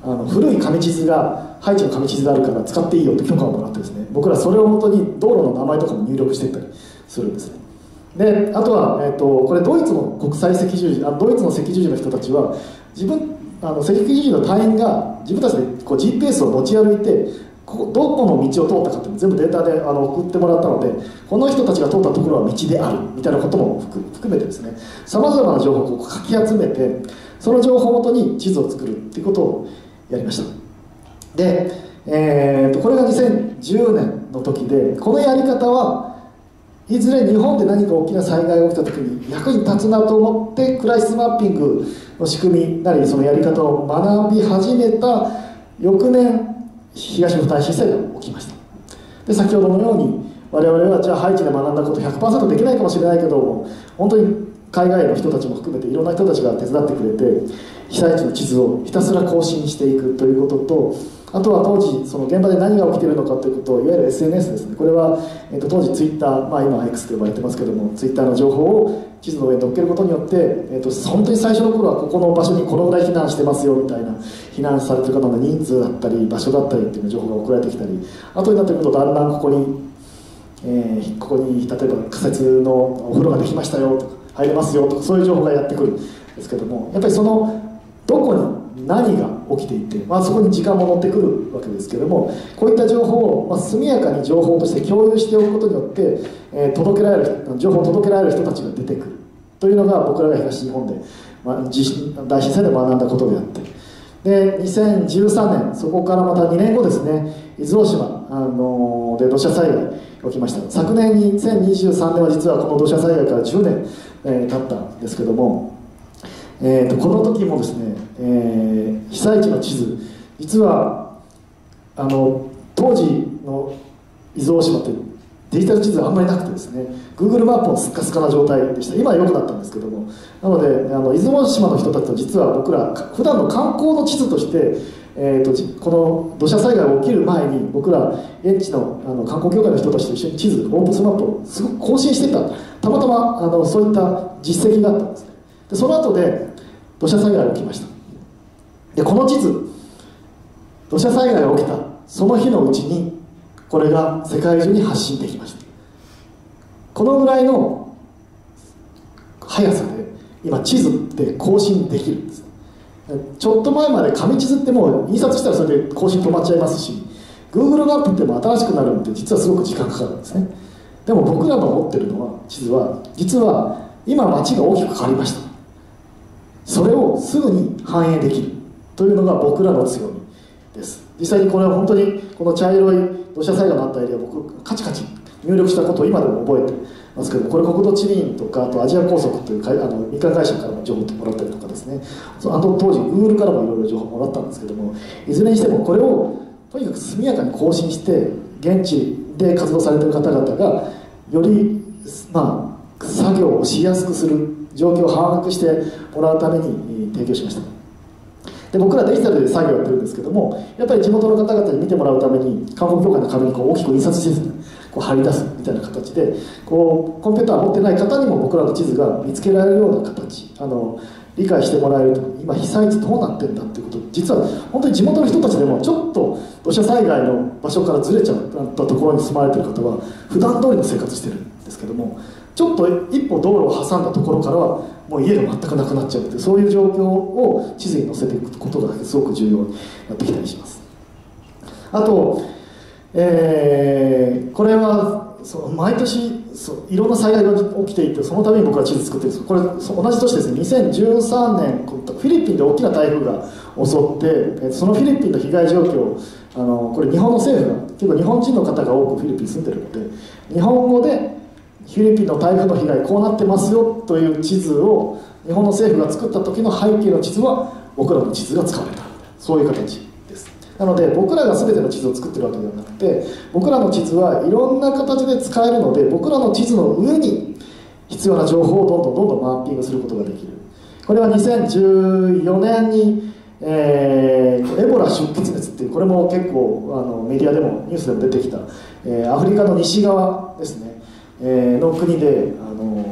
古い紙地図がハイチの紙地図があるから使っていいよって許可をもらってですね、僕らそれをもとに道路の名前とかも入力していったりするんですね。であとは、これドイツの国際赤十字、ドイツの赤十字の人たちは赤十字の隊員が自分たちでこう GPS を持ち歩いてどこの道を通ったかっていうのを全部データで送ってもらったので、この人たちが通ったところは道であるみたいなことも含めてですね、さまざまな情報をかき集めて、その情報をもとに地図を作るっていうことをやりました。で、これが2010年の時で、このやり方はいずれ日本で何か大きな災害が起きた時に役に立つなと思ってクライシスマッピングの仕組みなりそのやり方を学び始めた翌年、東日本大震災が起きました。で先ほどのように我々はじゃあハイチで学んだこと 100% できないかもしれないけども、本当に海外の人たちも含めていろんな人たちが手伝ってくれて被災地の地図をひたすら更新していくということと、あとは当時その現場で何が起きているのかということをいわゆる SNS ですね、これは、当時ツイッター、今は X と呼ばれてますけども、ツイッターの情報を地図の上に載っけることによって、本当に最初の頃はここの場所にこのぐらい避難してますよみたいな、避難されてる方の人数だったり場所だったりっていう情報が送られてきたり、後になってくるとだんだんここに例えば仮設のお風呂ができましたよとか入れますよとか、そういう情報がやってくるんですけども、やっぱりそのどこに何が起きていて、そこに時間も乗ってくるわけですけども、こういった情報を、速やかに情報として共有しておくことによって、情報を届けられる人たちが出てくるというのが僕らが東日本で、大震災で学んだことであって、で2013年そこからまた2年後ですね、伊豆大島、で土砂災害が起きました。昨年2023年は実はこの土砂災害から10年、経ったんですけども、この時もですね、被災地の地図、実は当時の伊豆大島ってデジタル地図があんまりなくてですね、 Google マップもスッカスカな状態でした。今は良くなったんですけども、なので伊豆大島の人たちと実は僕ら普段の観光の地図として、この土砂災害が起きる前に僕ら現地の観光協会の人たちと一緒に地図、オープンマップをすごく更新してた、たまたまそういった実績があったんですね。でその後で土砂災害が起きました。でこの地図、土砂災害が起きたその日のうちにこれが世界中に発信できました。このぐらいの速さで今地図って更新できるんです。ちょっと前まで紙地図ってもう印刷したらそれで更新止まっちゃいますし、 Google マップっても新しくなるのって実はすごく時間かかるんですね。でも僕らの持ってるのは地図は実は今街が大きく変わりました、それをすぐに反映できるというのが僕らの強みです。実際にこれは本当にこの茶色い土砂災害のあったエリア、僕カチカチ入力したことを今でも覚えてますけど、これ国土地理院とかあとアジア高速という民間会社からも情報をもらったりとかですね、当時 Google からもいろいろ情報をもらったんですけども、いずれにしてもこれをとにかく速やかに更新して現地で活動されている方々がより作業をしやすくする状況を把握してもらうために提供しました。で僕らデジタルで作業をやってるんですけども、やっぱり地元の方々に見てもらうために観光協会の壁に大きく印刷してですね、貼り出すみたいな形でコンピューターを持ってない方にも僕らの地図が見つけられるような形、理解してもらえると、今被災地どうなってるんだっていうこと、実は本当に地元の人たちでもちょっと土砂災害の場所からずれちゃったところに住まれてる方は普段通りの生活してるんですけども、ちょっと一歩道路を挟んだところからはもう家が全くなくなっちゃうっていう、そういう状況を地図に載せていくことがすごく重要になってきたりします。あと、これは毎年いろんな災害が起きていて、そのために僕は地図作ってるんです。これ同じ年ですね、2013年フィリピンで大きな台風が襲って、そのフィリピンの被害状況、これ日本の政府が結構日本人の方が多くフィリピンに住んでるので、日本語でフィリピンの台風の被害こうなってますよという地図を日本の政府が作った時の背景の地図は僕らの地図が使われた、そういう形です。なので僕らが全ての地図を作ってるわけではなくて、僕らの地図はいろんな形で使えるので、僕らの地図の上に必要な情報をどんどんマッピングすることができる。これは2014年にエボラ出血熱っていう、これも結構メディアでもニュースでも出てきた、アフリカの西側ですね、の国で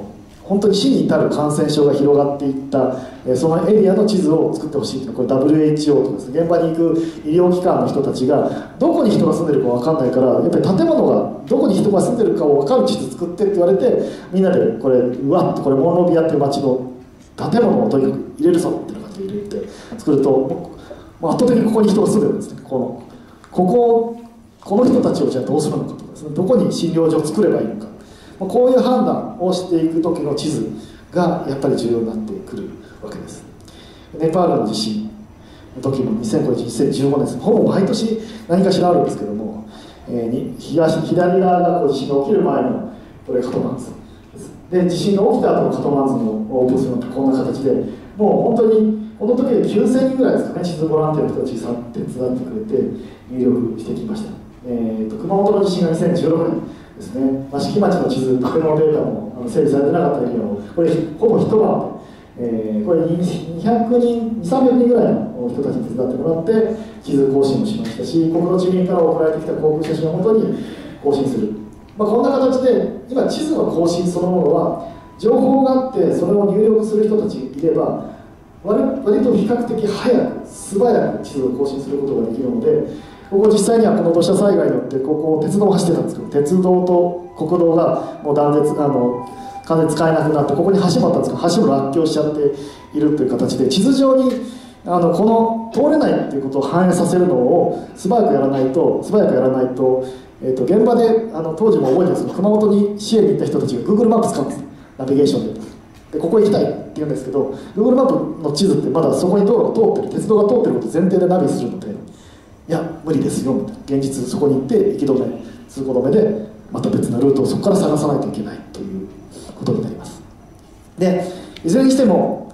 本当に死に至る感染症が広がっていった、そのエリアの地図を作ってほしいというこれ WHO とかですね、現場に行く医療機関の人たちがどこに人が住んでるか分かんないから、やっぱり建物がどこに人が住んでるかを分かる地図作ってって言われて、みんなでこれうわっとこれモンロビアっていう街の建物をとにかく入れるぞっていう感じで入れて作ると、もう圧倒的にここに人が住んでるんですね。この人たちをじゃあどうするのかとかですね、どこに診療所を作ればいいのか、こういう判断をしていく時の地図がやっぱり重要になってくるわけです。ネパールの地震の時も2015年です。ほぼ毎年何かしらあるんですけども、左側が地震が起きる前のこれカトマンズで、地震が起きた後のカトマンズのオープンするのってこんな形で、もう本当にこの時で9000人ぐらいですかね、地図ボランティアの人たちが手伝ってくれて入力してきました。熊本の地震が2016年ですね、益城町の地図、建物データも整理されてなかったエリアを、これほぼ一晩で、これ200人、300人ぐらいの人たちに手伝ってもらって地図更新をしましたし、国土地理院から送られてきた航空写真をもとに更新する、こんな形で今地図の更新そのものは情報があってそれを入力する人たちいれば割と比較的早く素早く地図を更新することができるので、ここ実際にはこの土砂災害によってここ鉄道を走ってたんですけど、鉄道と国道がもう完全に使えなくなって、ここに橋もあったんですけど橋も落橋しちゃっているという形で、地図上にこの通れないっていうことを反映させるのを素早くやらないと現場で当時も覚えてるんですけど、熊本に支援に行った人たちが Google マップ使うんです、ナビゲーションでここ行きたいって言うんですけど、 Google マップの地図ってまだそこに道路が通ってる、鉄道が通ってること前提でナビするので、いや無理ですよみたいな、現実そこに行って行き止め通行止めでまた別なルートをそこから探さないといけないということになります。でいずれにしても、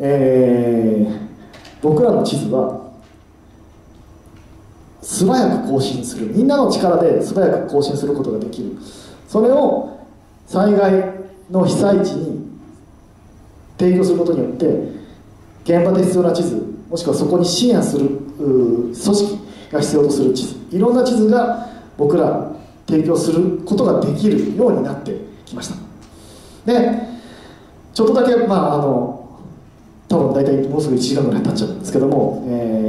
僕らの地図は素早く更新する、みんなの力で素早く更新することができる、それを災害の被災地に提供することによって現場で必要な地図、もしくはそこに支援する組織が必要とする地図、いろんな地図が僕ら提供することができるようになってきました。でちょっとだけ多分大体もうすぐ1時間ぐらい経っちゃうんですけども、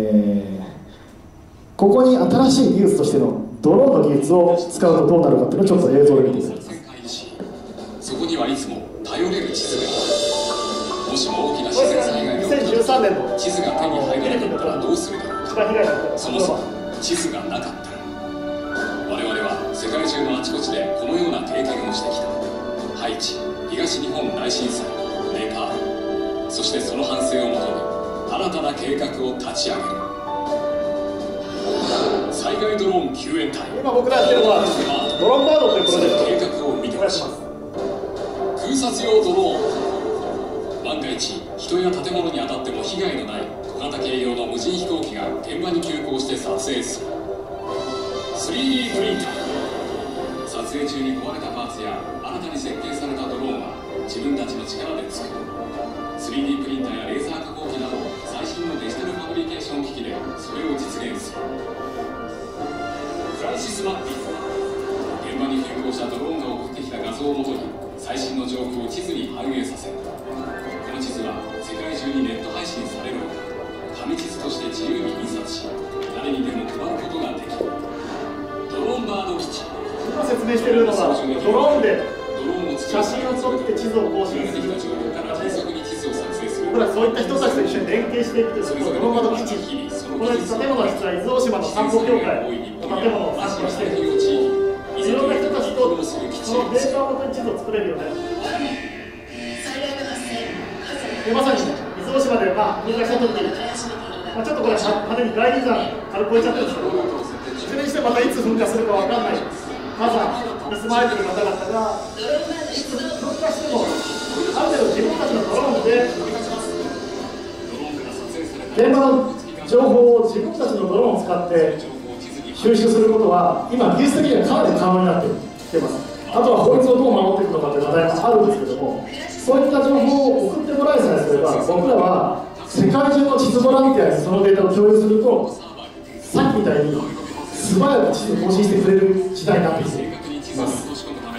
ここに新しい技術としてのドローンの技術を使うとどうなるかっていうのをちょっと映像で見ていただきます。 そこにはいつも頼れる地図が、もしも大きな自然災害が起きた時、地図が手に入らなかったらどうするだろうか。そもそも地図がなかったら、我々は世界中のあちこちでこのような経験をしてきた。ハイチ、東日本大震災、ネパール、そしてその反省をもとに新たな計画を立ち上げる。災害ドローン救援隊、 今僕らやってるのはドローンバードというプロジェクト、 計画を見てほしい。空撮用ドローン、万が一人や建物に当たっても被害のない小型軽量の無人飛行機が現場に急行して撮影する。 3D プリンター、撮影中に壊れたパーツや新たに設計されたドローンは自分たちの力で作る。 3D プリンターやレーザー加工機など最新のデジタルファブリケーション機器でそれを実現する。クライシスマッピング、現場に急行したドローンが送ってきた画像をもとに最新の状況を地図に反映させる。この地図は世界中にネット配信されるので、紙地図として自由に印刷し誰にでも配ることができる。ドローンバード基地、 今説明しているのがドローンでドローンを写真を撮って地図を更新する。 状況から迅速に地図を作成する。 僕らそういった人たちと一緒に連携していくというドローンバード基地、この建物の実は伊豆大島の観光協会の建物を参加している、いろんな人たちとそのデータをもとに地図を作れるよね。でまさに伊豆大島で噴火した時、ちょっとこれ派手に外輪山軽く越えちゃってるんですけど、それにしてまたいつ噴火するか分からない火山に住まれている方々がいつ噴火してもある程度自分たちのドローンで現場の情報を自分たちのドローンを使って収集することは今技術的にはかなり可能になってきてます。あとは法律をどう守っていくのかという課題もあるんですけども、そういった情報を送ってもらえさえすれば、僕らは世界中の地図ボランティアにそのデータを共有すると、さっきみたいに素早く地図を更新してくれる時代になってきています。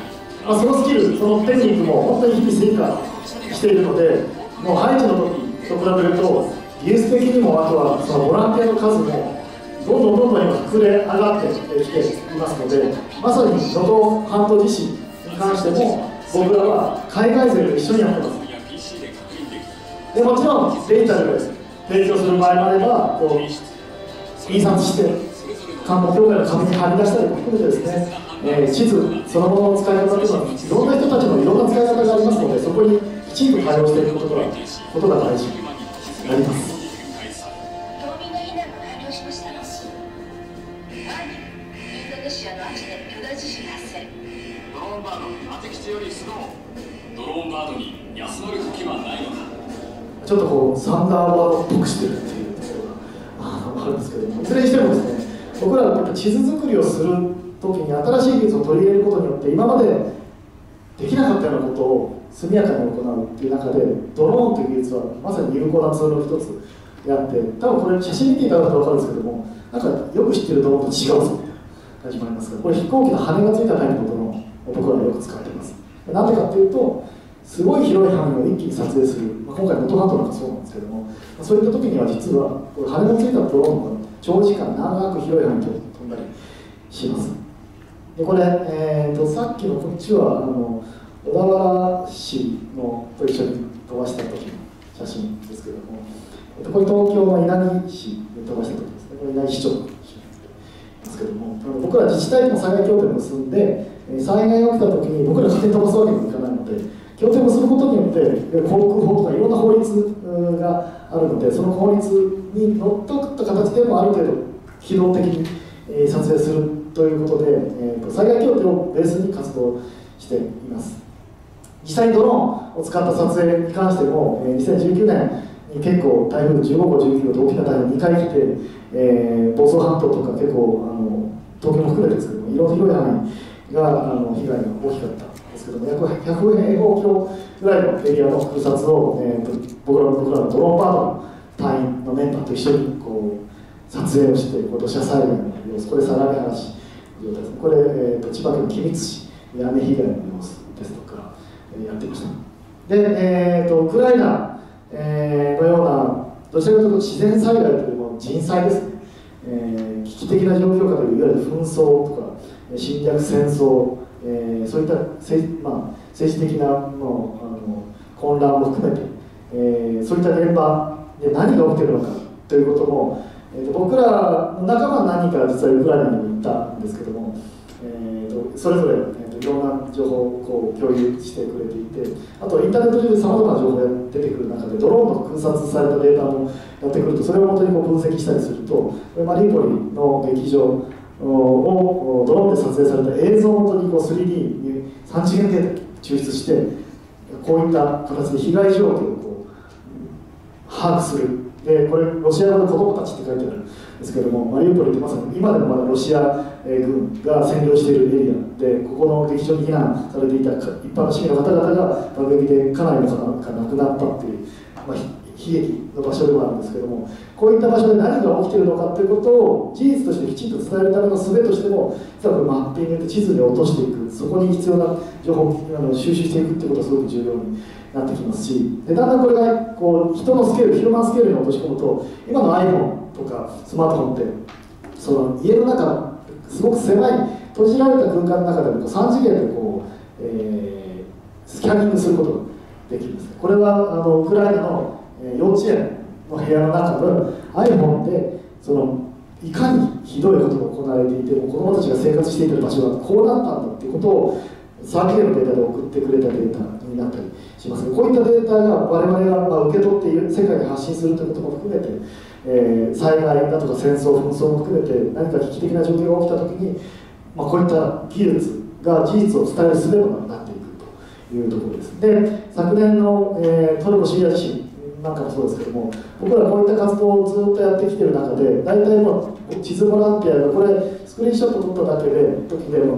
そのスキル、そのテクニックも本当に日々進化しているので、もうハイジの時と比べると、技術的にも、あとはそのボランティアの数も、どんどん今、膨れ上がってきていますので、まさに能登半島地震に関しても、僕らは海外勢と一緒にやってます。でもちろん、デジタルで提供する場合もあれば、印刷して、観光協会の紙に貼り出したりも含めてですね、地図そのものの使い方というのは、いろんな人たちのいろんな使い方がありますので、そこにきちんと対応していくことが大事になります。 島民の避難が完了しました。インドネシアのアチで巨大地震発生。 ドローンバード、当て基地より出動。ドローンバードに休まる時はないのか。 ちょっとサンダーバードっぽくしてるっていうところがあるんですけども、いずれにしてもですね、僕らは地図作りをするときに新しい技術を取り入れることによって、今までできなかったようなことを速やかに行うっていう中で、ドローンという技術はまさに有効なツールの一つであって、多分これ写真見ていただくと分かるんですけども、なんかよく知ってるドローンと違うぞみたいな感じもありますが、これ飛行機の羽がついたタイプのドローンを僕らはよく使っています。なんでかっていうと、すごい広い範囲を一気に撮影する、今回能登半島なんかそうなんですけども、そういった時には実はこれ羽のついたドローンが長時間長く広い範囲を飛んだりします。でこれ、さっきのこっちは小田原市のと一緒に飛ばした時の写真ですけども、これ東京の稲城市で飛ばした時ですね。これ稲城市長の写真ですけども、僕ら自治体とも災害協定を結んで、災害が起きた時に僕ら勝手に飛ばすわけにもいかないので、協定をすることによって航空法とかいろんな法律があるので、その法律にのっとった形でもある程度機動的に撮影するということで、災害協定をベースに活動しています。実際にドローンを使った撮影に関しても、2019年に結構台風15号、19号と大きな台風2回来て、房総半島とか結構東京も含めてですけども、広い範囲が被害が大きかったんですけども、約100平方キロぐらいのエリアの空撮を、僕らのドローンパートの隊員のメンバーと一緒に撮影をして、土砂災害の様子、これ相模原市の状態ですね、これ、千葉県君津市、雨被害の様子ですとか、やっていました。で、ウクライナ、のような、どちらかというと自然災害というよりも人災ですね、危機的な状況下といういわゆる紛争とか、侵略戦争、そういった政治的な混乱も含めて、そういった現場で何が起きているのかということも、僕らの仲間何人か実はウクライナにも行ったんですけども、それぞれ、いろんな情報を共有してくれていて、あとインターネット上でさまざまな情報が出てくる中で、ドローンの空撮されたデータもやってくると、それを元に分析したりすると、マリウポリの劇場をドローンで撮影された映像を元に3D に3次元データ抽出して、こういった形で被害状況を把握する。でこれロシア語で子供たちって書いてあるんですけども、マリウポリってまさに今でもまだロシア軍が占領しているエリアで、ここの劇場に避難されていた一般の市民の方々が爆撃でかなりの方が亡くなったっていう、悲劇の場所でもあるんですけども、こういった場所で何が起きているのかということを事実としてきちんと伝えるための術としても、実はこれマッピングで地図に落としていく、そこに必要な情報を収集していくということがすごく重要になってきますし、でだんだんこれが人のスケール、ヒューマンスケールに落とし込むと、今の iPhone とかスマートフォンってその家の中、すごく狭い閉じられた空間の中でも3次元でスキャニングすることができるんです。これはウクライナの幼稚園の部屋の中の iPhone でいかにひどいことが行われていても、子どもたちが生活している場所がこうなったんだっていうことを3次元のデータで送ってくれたデータになったりします。こういったデータが我々が受け取って世界に発信するということも含めて、災害だとか戦争、紛争も含めて何か危機的な状況が起きたときに、こういった技術が事実を伝える術になっていくというところです。で、昨年の、トルコ・シリア地震なんかもそうですけども、僕らこういった活動をずっとやってきている中で、大体地図ボランティアがこれスクリーンショット撮っただけで時でも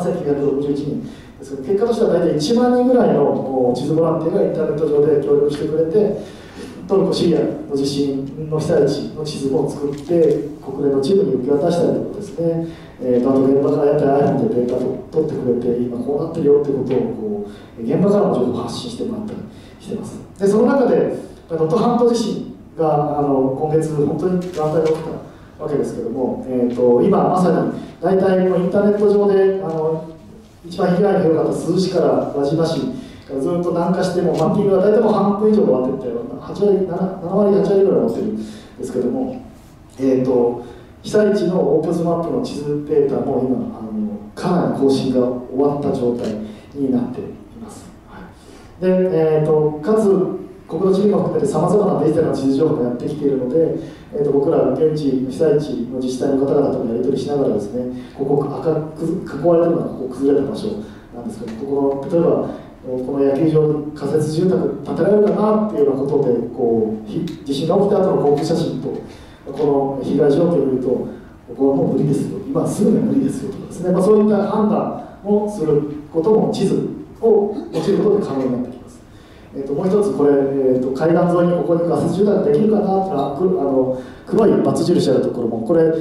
7961人ですけど、結果としては大体1万人ぐらいの地図ボランティアがインターネット上で協力してくれて、トルコ・シリアの地震の被災地の地図も作って国連のチームに受け渡したりとかですね、 あと現場からやって iPhone でデータを取ってくれて、今こうなってるよってことをこう現場からの情報を発信してもらったりしてます。でその中で能登半島地震が今月本当に団体で起きたわけですけども、今まさに大体インターネット上で一番被害がひどかった珠洲市から輪島市からずっと南下してもマッピングが大体もう半分以上終わってて7割8割ぐらい終わってるんですけども、被災地のオープンスマップの地図データも今かなり更新が終わった状態になっています。はい、で、かつ国土地理も含めてさまざまなデジタルな地図情報がやってきているので、僕ら現地被災地の自治体の方々とのやり取りしながらですね、ここ赤く囲われているのはここ崩れた場所なんですけど、ここの例えばこの野球場に仮設住宅建てられるかなっていうようなことで地震が起きた後の航空写真とこの被害状況を見ると、ここはもう無理ですよ、今すぐには無理ですよとかですね、そういった判断をすることも地図を用いることで可能になってきます。もう一つこれ、海岸沿いにここに仮設住宅できるかなっていうのは黒いバツ印あるところもこれ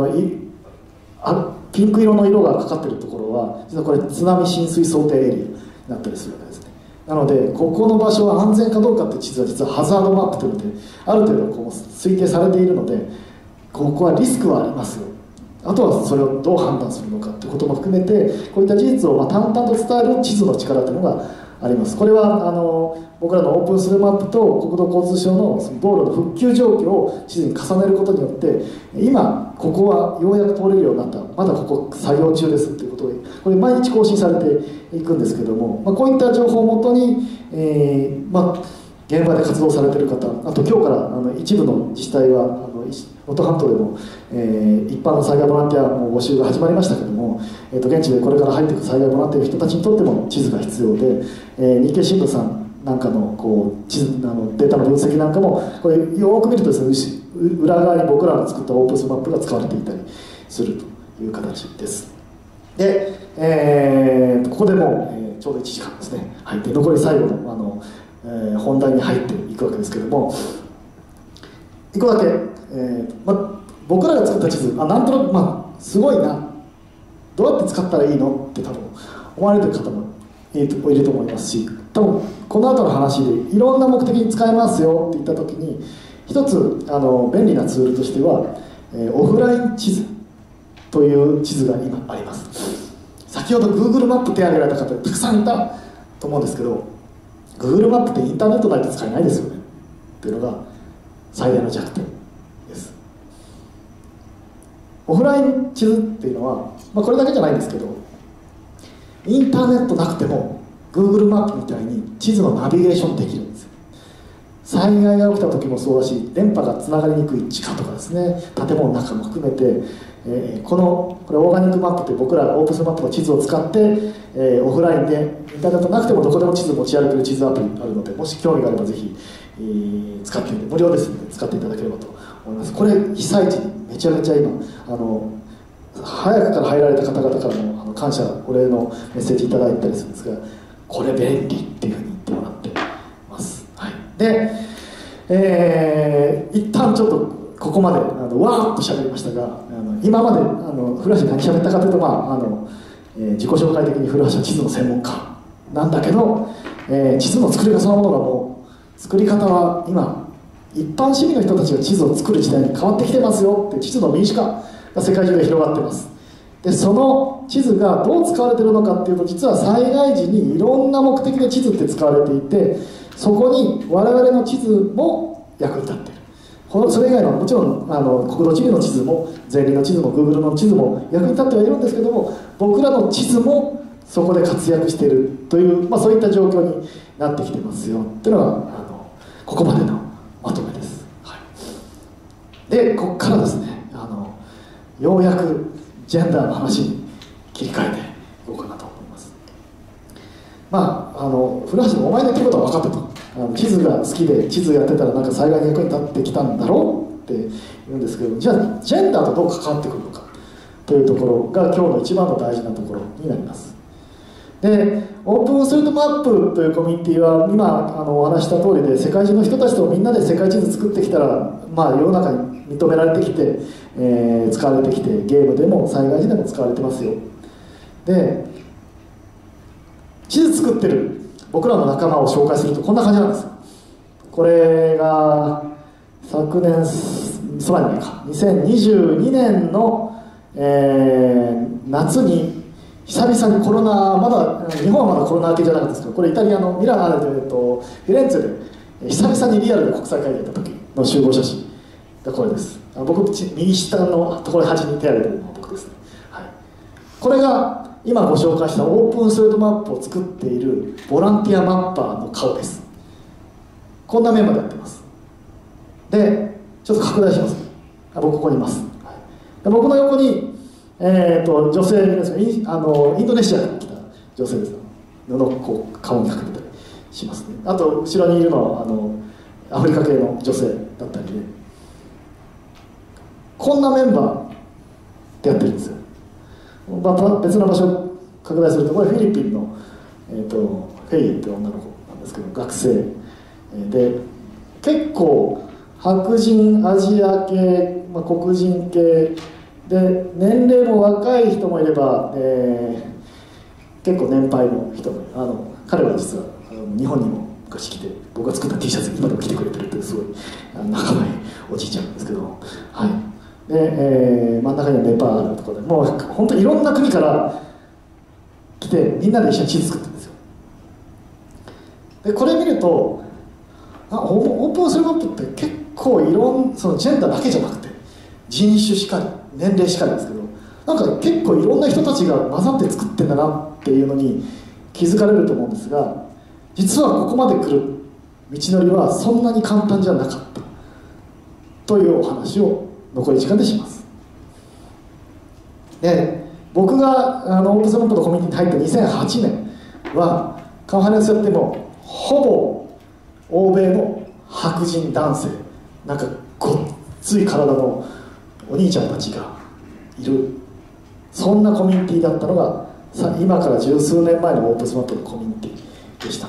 ピンク色の色がかかっているところは実はこれ津波浸水想定エリアになったりするわけですね。なのでここの場所は安全かどうかって地図は実はハザードマップというのである程度推定されているので、ここはリスクはありますよ、あとはそれをどう判断するのかということも含めてこういった事実を淡々と伝える地図の力というのがあります。これは僕らのオープンスルーマップと国土交通省のその道路の復旧状況を地図に重ねることによって今ここはようやく通れるようになった、まだここ作業中ですということでこれ毎日更新されていくんですけども、こういった情報をもとに、現場で活動されている方、あと今日から一部の自治体は能登半島でも、一般の災害ボランティアの募集が始まりましたけども、現地でこれから入っていく災害ボランティアの人たちにとっても地図が必要で、日経新聞さんなんかの地図データの分析なんかもこれよく見るとですね、裏側に僕らの作ったオープンスマップが使われていたりするという形です。で、ここでも、ちょうど1時間ですね、はい、で残り最後の本題に入っていくわけですけども、1個だけ、僕らが作った地図なんとなく、すごいな、どうやって使ったらいいのって多分思われてる方もいると思いますし、多分この後の話でいろんな目的に使えますよって言った時に一つ便利なツールとしては、オフライン地図という地図が今あります。先ほど Google マップ手挙げられた方たくさんいたと思うんですけど、 Google マップってインターネットないと使えないですよねっていうのが最大の弱点です。オフライン地図っていうのは、これだけじゃないんですけど、インターネットなくても Google マップみたいに地図のナビゲーションできるんですよ。災害が起きた時もそうだし、電波がつながりにくい地下とかですね、建物の中も含めて、これオーガニックマップという僕らオープンスマップの地図を使って、オフラインでインターネットなくてもどこでも地図を持ち歩ける地図アプリあるので、もし興味があればぜひ、使ってみて、無料ですので使っていただければと思います。これ被災地にめちゃめちゃ今早くから入られた方々からも感謝お礼のメッセージいただいたりするんですが、これ便利っていうふうに言ってもらってます。はい、で、一旦ちょっとここまでわーっと喋りましたが、今まで古橋何喋ったかというと、自己紹介的に古橋は地図の専門家なんだけど、地図の作り方そのものがもう作り方は今一般市民の人たちが地図を作る時代に変わってきてますよって、地図の民主化が世界中で広がってます。でその地図がどう使われているのかっていうと、実は災害時にいろんな目的で地図って使われていて、そこに我々の地図も役に立っている。それ以外のもちろん国土地理の地図もゼリーの地図も Google の地図も役に立ってはいるんですけども、僕らの地図もそこで活躍しているという、そういった状況になってきてますよっていうのがここまでのまとめです。はい、でここからですね、ようやくジェンダーの話に切り替えていこうかなと思います。古橋もお前の言ってることは分かってた、地図が好きで地図やってたらなんか災害に役に立ってきたんだろうって言うんですけど、じゃあジェンダーとどう関わってくるのかというところが今日の一番の大事なところになります。でオープンストリートマップというコミュニティは今お話した通りで、世界中の人たちとみんなで世界地図作ってきたら、世の中に認められてきて、使われてきて、ゲームでも災害時でも使われてますよ。で、地図作ってる僕らの仲間を紹介するとこんな感じなんです。これが昨年そばにないか2022年の、夏に久々にコロナ、まだ日本はまだコロナ明けじゃなかったですけど、これイタリアのミラノでフィレンツェで久々にリアルで国際会議やった時の集合写真がこれです。僕右下のところに端に手を挙げてるのが僕ですね、はい、これが今ご紹介したオープンストリートマップを作っているボランティアマッパーの顔です。こんなメンバーでやってます。でちょっと拡大します。僕ここにいます、はい、で僕の横に、女性ですね、インドネシアから来た女性です。布をこう顔にかけてたりしますね。あと後ろにいるのはアフリカ系の女性だったりで、こんなメンバーでやってるんですよ。別の場所を拡大すると、これフィリピンの、フェイエって女の子なんですけど、学生で結構白人、アジア系、黒人系で、年齢も若い人もいれば、結構年配の人も彼は実は日本にも昔来て、僕が作った T シャツに今でも着てくれてるっていうすごい仲間いいおじいちゃんなんですけど、はい。で、真ん中にはネパールとかでもう本当にいろんな国から来て、みんなで一緒に地図作ってるんですよ。でこれ見るとオープンストリートマップって結構そのジェンダーだけじゃなくて人種しかり年齢しかりですけど、なんか結構いろんな人たちが混ざって作ってんだなっていうのに気づかれると思うんですが、実はここまで来る道のりはそんなに簡単じゃなかったというお話を残り時間でします。で僕がオープンストリートマップのコミュニティに入った2008年はカンファレンスやってもほぼ欧米の白人男性、なんかごっつい体のお兄ちゃんたちがいる、そんなコミュニティだったのが今から十数年前のオープンストリートマップのコミュニティでした。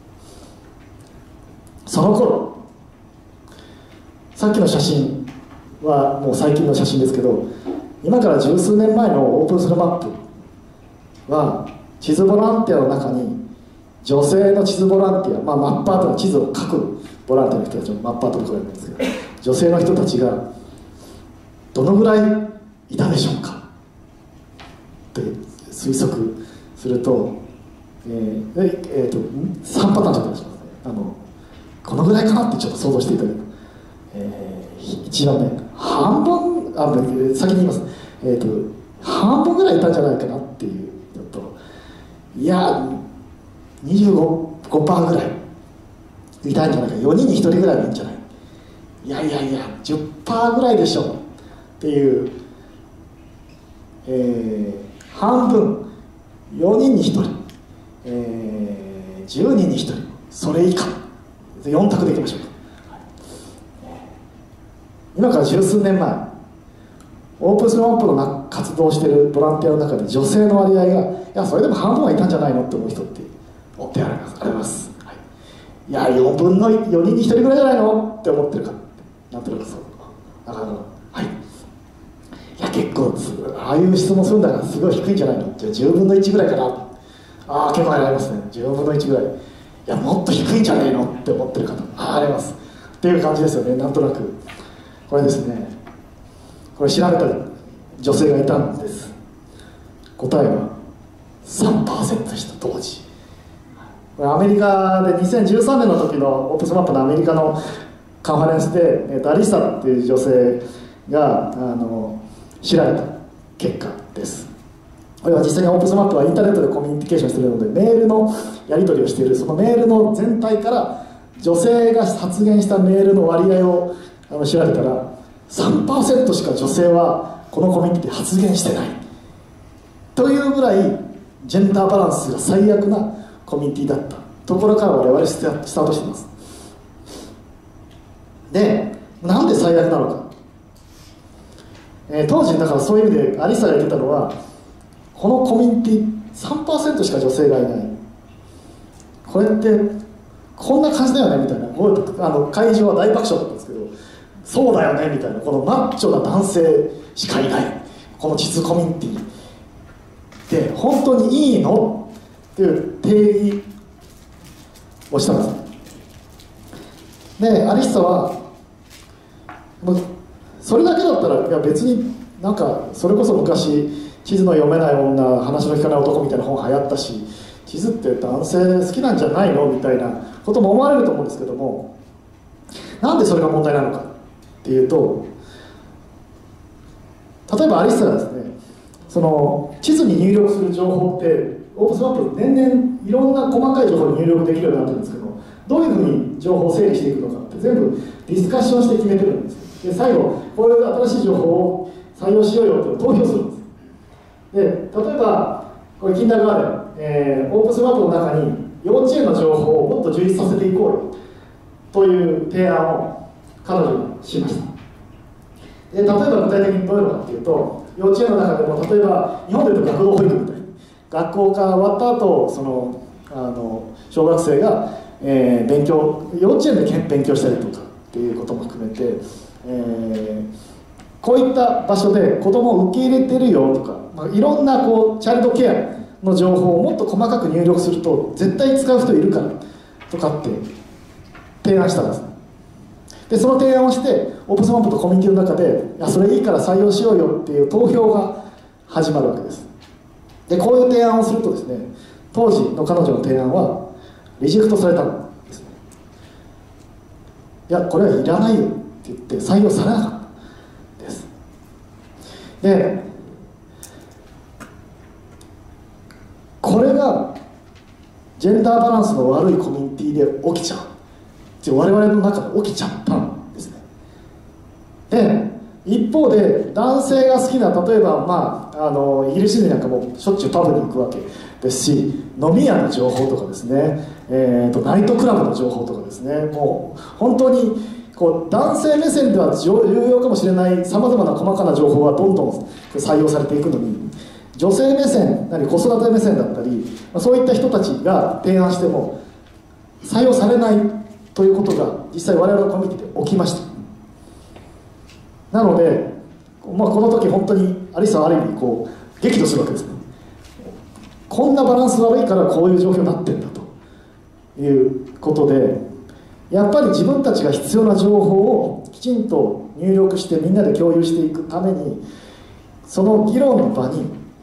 その頃、さっきの写真はもう最近の写真ですけど、今から十数年前のオープンストリートマップは地図ボランティアの中に女性の地図ボランティア、マッパーというのは地図を書くボランティアの人たちをマッパーと呼ばれるんですけど、女性の人たちがどのぐらいいたでしょうかって推測すると、3パターンちょっと出しますね。このぐらいかなってちょっと想像していただく、一番ね、半分先に言います、半分ぐらいいたんじゃないかなっていうのと、いや25% ぐらいいたんじゃないか、4人に1人ぐらいはいいんじゃない、いや 10% ぐらいでしょっていう、半分、4人に1人、10人に1人、それ以下、4択でいきましょうか。今から十数年前、オープンストリートマップの活動しているボランティアの中で女性の割合が、いやそれでも半分はいたんじゃないのって思う人っておってあります、はい、いや4分の4人に1人ぐらいじゃないのって思ってるかってなってるんですよ。だからはい、いや結構ああいう質問するんだからすごい低いんじゃないの、じゃあ10分の1ぐらいかな、結構ありますね、10分の1ぐらい、いやもっと低いんじゃないのって思ってる方ありますっていう感じですよね。なんとなくこれですね、これ調べた女性がいたんです。答えは 3% でした。当時これアメリカで2013年の時のオープンスマップのアメリカのカンファレンスでダリサっていう女性が調べた結果です。これは実際にオープンスマップはインターネットでコミュニケーションしているので、メールのやり取りをしている、そのメールの全体から女性が発言したメールの割合を調べたら 3% しか女性はこのコミュニティで発言してないというぐらいジェンダーバランスが最悪なコミュニティだったところから我々スタートしています。で、なんで最悪なのか、当時だからそういう意味でアリサが言ってたのは、このコミュニティ 3% しか女性がいない、これってこんな感じだよねみたいな、会場は大爆笑だったんですけど、 そうだよねみたいな、このマッチョな男性しかいないこの地図コミュニティで本当にいいのっていう定義をしたんですね。でアリッサはもうそれだけだったら、いや別になんかそれこそ昔地図の読めない女話の聞かない男みたいな本流行ったし、地図って男性好きなんじゃないのみたいなことも思われると思うんですけども、なんでそれが問題なのかっていうと、例えばアリッサがですね、その地図に入力する情報ってオープンスマップ年々いろんな細かい情報に入力できるようになってるんですけど、どういうふうに情報を整理していくのかって全部ディスカッションして決めてるんです。で最後こういう新しい情報を採用しようよって投票するんです。で例えばこれキンダーガーデン、オープンスマップの中に幼稚園の情報をもっと充実させていこうよという提案を彼女にしました。で例えば具体的にどういうのかっていうと、幼稚園の中でも例えば日本でいうと学童保育みたいに学校が終わった後その小学生が、幼稚園で勉強したりとかっていうことも含めて、こういった場所で子供を受け入れてるよとか、いろんなチャイルドケアの情報をもっと細かく入力すると絶対使う人いるからとかって提案したんです。でその提案をしてオープンスマップとコミュニティの中で、いやそれいいから採用しようよっていう投票が始まるわけです。でこういう提案をするとですね、当時の彼女の提案はリジェクトされたんですね。いやこれはいらないよって言って採用されなかったです。でこれがジェンダーバランスの悪いコミュニティで起きちゃう、我々の中で起きちゃったんですね。で一方で男性が好きな、例えば、イギリス人なんかもしょっちゅうパブに行くわけですし、飲み屋の情報とかですね、ナイトクラブの情報とかですね、もう本当に男性目線では重要かもしれないさまざまな細かな情報がどんどん採用されていくのに、女性目線、子育て目線だったり、そういった人たちが提案しても採用されないということが実際我々のコミュニティで起きました。なので、この時本当にアリサはある意味激怒するわけですね。こんなバランス悪いからこういう状況になってんだということで、やっぱり自分たちが必要な情報をきちんと入力してみんなで共有していくために、その議論の場に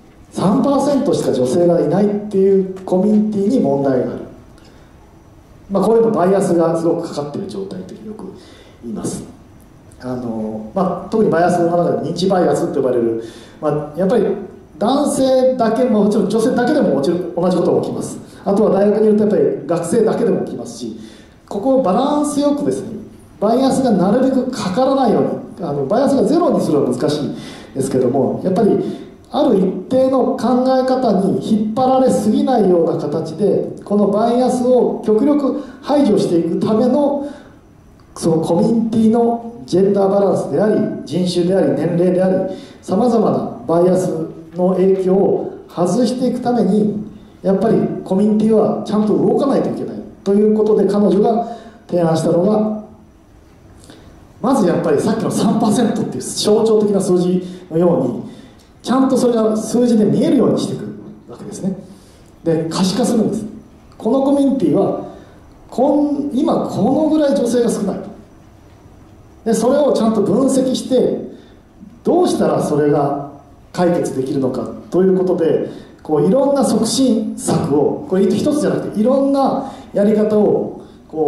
3% しか女性がいないっていうコミュニティに問題がある。こういうのバイアスがすごくかかっている状態とよく言います。特にバイアスの中で認知バイアスと呼ばれる、やっぱり男性だけももちろん女性だけでももちろん同じことが起きます。あとは大学にいるとやっぱり学生だけでも起きますし、ここをバランスよくですね、バイアスがなるべくかからないように、バイアスがゼロにするのは難しいですけども、やっぱりある一定の考え方に引っ張られすぎないような形でこのバイアスを極力排除していくためのそのコミュニティのジェンダーバランスであり、人種であり、年齢であり、さまざまなバイアスの影響を外していくために、やっぱりコミュニティはちゃんと動かないといけないということで、彼女が提案したのが、まずやっぱりさっきの 3% っていう象徴的な数字のように、ちゃんとそれが数字で見えるようにしていくわけですね。で可視化するんです。このコミュニティは今このぐらい女性が少ないと。でそれをちゃんと分析して、どうしたらそれが解決できるのかということで、いろんな促進策を、これ一つじゃなくていろんなやり方を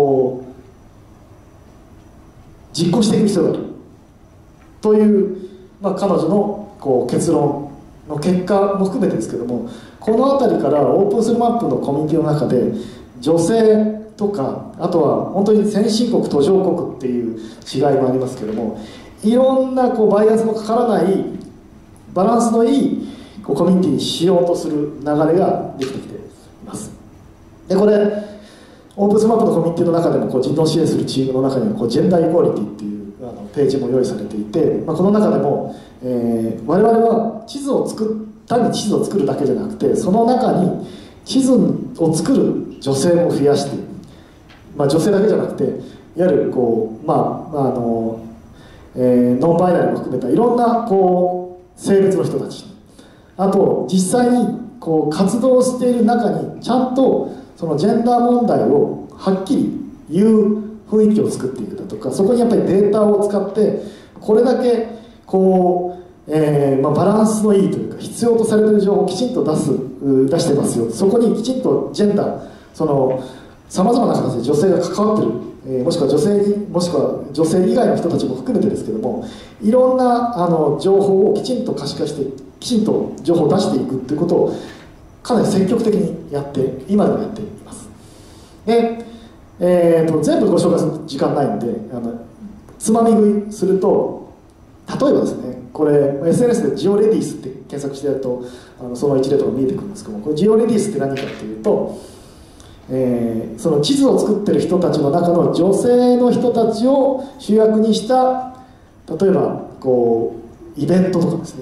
実行していく必要があるという、彼女の結論の結果も含めてですけども、この辺りからオープンスマップのコミュニティの中で女性とか、あとは本当に先進国途上国っていう違いもありますけども、いろんなバイアスのかからないバランスのいいコミュニティにしようとする流れができてきています。でこれオープンスマップのコミュニティの中でも人道支援するチームの中にはジェンダーイコーリティっていうページも用意されていて、この中でも、我々は単に地図を作るだけじゃなくて、その中に地図を作る女性も増やしていく、女性だけじゃなくて、いわゆるノンバイナリーも含めたいろんなこう性別の人たち、あと実際にこう活動している中にちゃんとそのジェンダー問題をはっきり言う雰囲気を作っていくだとか、そこにやっぱりデータを使ってこれだけこう、バランスのいいというか必要とされている情報をきちんと出してますよ、そこにきちんとジェンダー、そのさまざまな形で女性が関わってる、もしくは女性以外の人たちも含めてですけども、いろんな情報をきちんと可視化してきちんと情報を出していくということをかなり積極的にやって今でもやっています。で、全部ご紹介する時間ないんでつまみ食いすると、例えばですね、これ SNS でジオレディースって検索してやるとその一例とか見えてくるんですけども、これジオレディースって何かっていうと、その地図を作ってる人たちの中の女性の人たちを主役にした例えばこうイベントとかですね、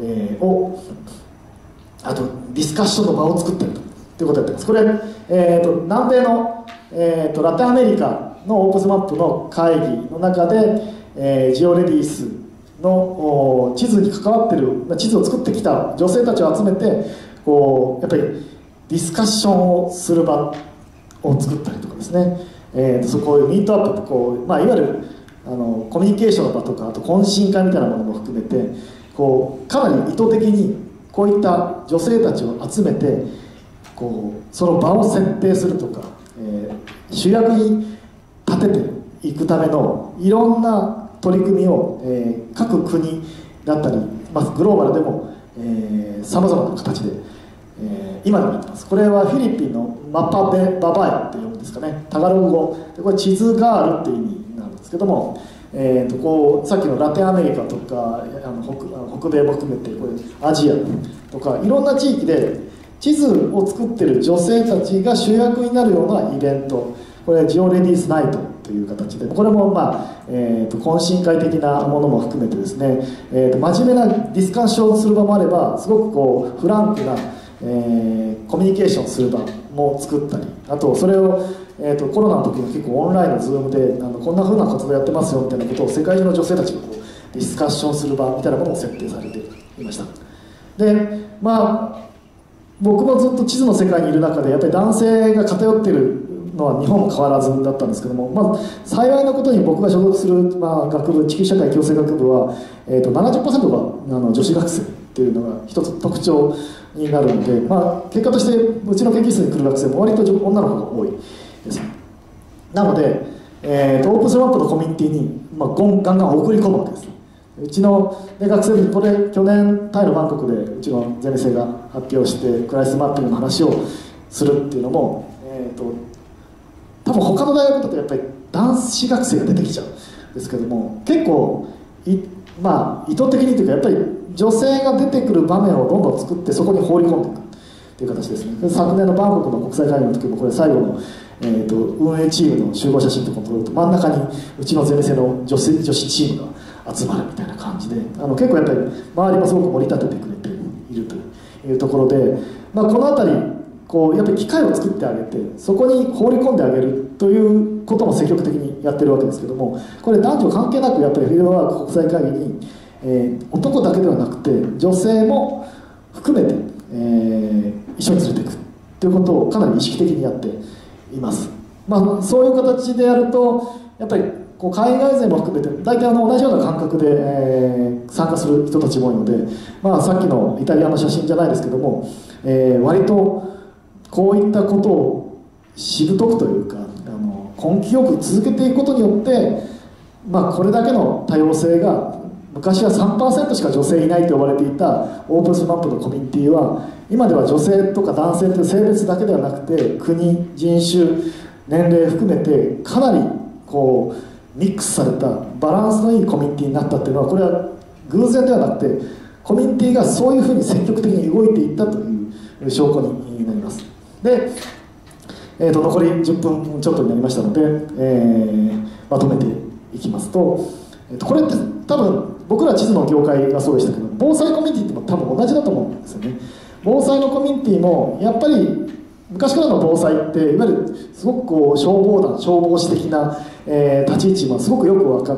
あとディスカッションの場を作ったりということをやってます。これ、南米の、ラテンアメリカのオープスマップの会議の中で、ジオレディースの地図に関わってる地図を作ってきた女性たちを集めてこうやっぱりディスカッションをする場を作ったりとかですね、そこをミートアップってこう、いわゆるコミュニケーションの場とか、あと懇親会みたいなものも含めてこうかなり意図的にこういった女性たちを集めてこうその場を設定するとか、主役に立てていくためのいろんな取り組みを、各国だったり、グローバルでもさまざまな形で、今でもやってます。これはフィリピンのマパベババヤって読むんですかね、タガログ語で、これ地図ガールっていう意味なんですけども、こうさっきのラテンアメリカとか北米も含めてこれアジアとかいろんな地域で地図を作ってる女性たちが主役になるようなイベント、これはジオレディースナイトという形で、これも懇親会的なものも含めてですね、真面目なディスカッションをする場もあれば、すごくこうフランクな、コミュニケーションする場も作ったり、あとそれを、コロナの時に結構オンラインのズームでこんな風な活動やってますよみたいなことを世界中の女性たちがこうディスカッションする場みたいなものを設定されていました。で僕もずっと地図の世界にいる中でやっぱり男性が偏っているのは日本も変わらずだったんですけども、幸いなことに僕が所属する、学部、地球社会共生学部は、70% が女子学生っていうのが一つ特徴になるので、結果としてうちの研究室に来る学生も割と女の子が多いです。なので、オープンスマップのコミュニティに、ガンガン送り込むわけです。うちの、学生にこれ去年タイのバンコクでうちのゼミ生が発表してクライシスマッピングの話をするっていうのも、多分他の大学だとやっぱり男子学生が出てきちゃうんですけども、結構意図的にというかやっぱり女性が出てくる場面をどんどん作ってそこに放り込んでいくっていう形ですね。昨年のバンコクの国際会議の時もこれ最後の、運営チームの集合写真とか撮ると真ん中にうちのゼミ生の女子チームが集まるみたいな感じで、結構やっぱり周りもすごく盛り立ててくれているというところで、この辺りこうやっぱり機会を作ってあげてそこに放り込んであげるということも積極的にやってるわけですけども、これ男女関係なくやっぱりフィールドワーク国際会議に、男だけではなくて女性も含めて、一緒に連れていくということをかなり意識的にやっています。そういう形でやるとやっぱりこう海外勢も含めて大体同じような感覚で、参加する人たちも多いので、さっきのイタリアの写真じゃないですけども、割とこういったことをしぶとくというか根気よく続けていくことによって、これだけの多様性が昔は 3% しか女性いないと呼ばれていたオープンスマップのコミュニティは今では女性とか男性という性別だけではなくて国、人種、年齢含めてかなりこうミックスされたバランスのいいコミュニティになったっていうのはこれは偶然ではなくてコミュニティがそういうふうに積極的に動いていったという証拠になります。で、残り10分ちょっとになりましたので、まとめていきますと、これって多分僕ら地図の業界がそうでしたけど防災コミュニティっても多分同じだと思うんですよね。防災のコミュニティもやっぱり昔からの防災っていわゆるすごくこう消防団消防士的な、立ち位置もすごくよく分かる、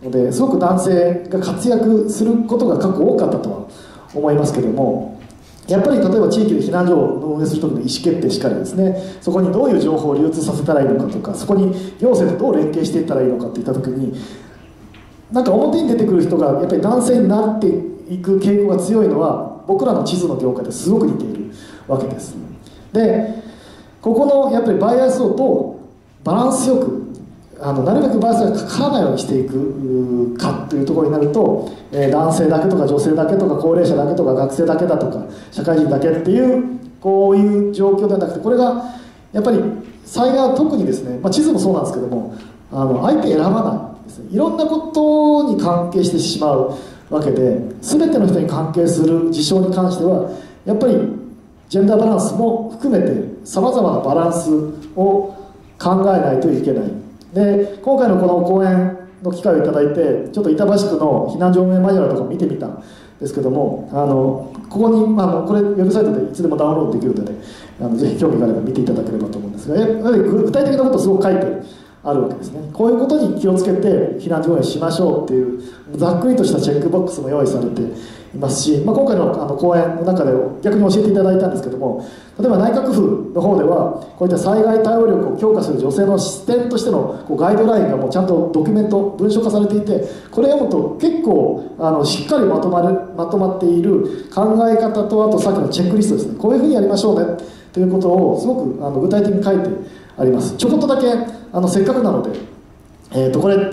のですごく男性が活躍することが過去多かったとは思いますけども、やっぱり例えば地域で避難所を運営する時の意思決定しかりですね、そこにどういう情報を流通させたらいいのかとか、そこに行政とどう連携していったらいいのかっていった時に、なんか表に出てくる人がやっぱり男性になっていく傾向が強いのは僕らの地図の業界ですごく似ているわけです。でここのやっぱりバイアスをどうバランスよくなるべくバイアスがかからないようにしていくかというところになると、男性だけとか女性だけとか高齢者だけとか学生だけだとか社会人だけっていうこういう状況ではなくて、これがやっぱり災害は特にですね、地図もそうなんですけども相手選ばないですね、いろんなことに関係してしまうわけで、全ての人に関係する事象に関してはやっぱりジェンダーバランスも含めてさまざまなバランスを考えないといけない。で今回のこの講演の機会をいただいて、ちょっと板橋区の避難所運営マニュアルとかも見てみたんですけども、ここに、これウェブサイトでいつでもダウンロードできるので、ぜひ興味があれば見ていただければと思うんですが、やはり具体的なことをすごく書いてあるわけですね。こういうことに気をつけて避難所運営しましょうっていうざっくりとしたチェックボックスも用意されていますし、今回の講演の中で逆に教えていただいたんですけども、例えば内閣府の方ではこういった災害対応力を強化する女性の視点としてのガイドラインがもうちゃんとドキュメント文書化されていて、これ読むと結構しっかりまとまっている考え方と、あとさっきのチェックリストですね、こういうふうにやりましょうねということをすごく具体的に書いてあります。ちょこっとだけせっかくなので、これ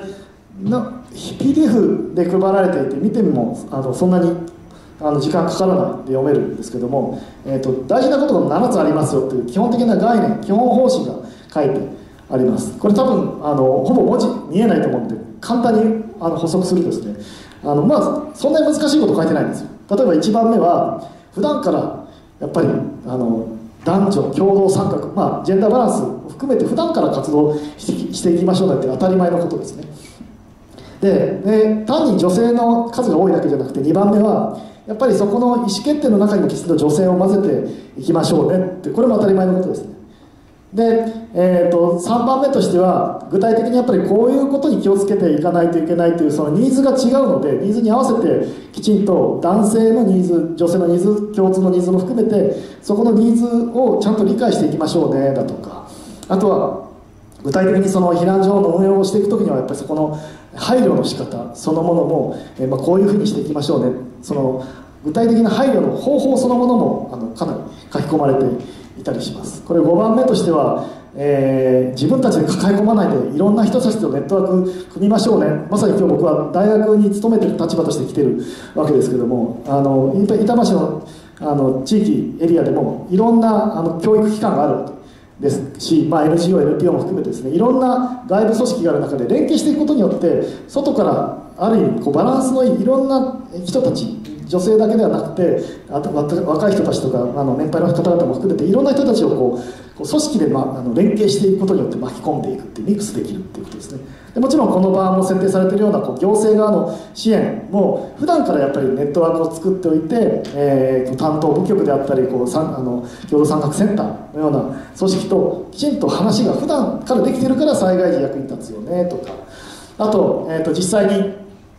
PDF で配られていて見てもそんなに時間かからないで読めるんですけども、大事なことが7つありますよという基本的な概念、基本方針が書いてあります。これ多分ほぼ文字見えないと思うので簡単に補足するとですね、そんなに難しいこと書いてないんですよ。例えば1番目は普段からやっぱり男女共同参画、ジェンダーバランスを含めて普段から活動していきましょうねって当たり前のことですね。で単に女性の数が多いだけじゃなくて、2番目はやっぱりそこの意思決定の中にもきちんと女性を混ぜていきましょうねって、これも当たり前のことですね。で、3番目としては具体的にやっぱりこういうことに気をつけていかないといけないというそのニーズが違うので、ニーズに合わせてきちんと男性のニーズ、女性のニーズ、共通のニーズも含めてそこのニーズをちゃんと理解していきましょうねだとか、あとは具体的にその避難所の運営をしていくときにはやっぱりそこの配慮の仕方そのものも、こういうふうにしていきましょうね、その具体的な配慮の方法そのものもかなり書き込まれていたりします。これ5番目としては、自分たちで抱え込まないでいろんな人たちとネットワーク組みましょうね。まさに今日僕は大学に勤めてる立場として来てるわけですけども、板橋の地域エリアでもいろんな教育機関があるですし、NGO、NPO も含めてですね、いろんな外部組織がある中で連携していくことによって外からある意味バランスのいいいろんな人たち、女性だけではなくて若い人たちとか年配の方々も含めていろんな人たちを組織で、連携していくことによって巻き込んでいくってミックスできるっていうことですね。でもちろんこの場も設定されているような行政側の支援も普段からやっぱりネットワークを作っておいて、担当部局であったり共同参画センターのような組織ときちんと話が普段からできているから災害時役に立つよねとか、あと、実際に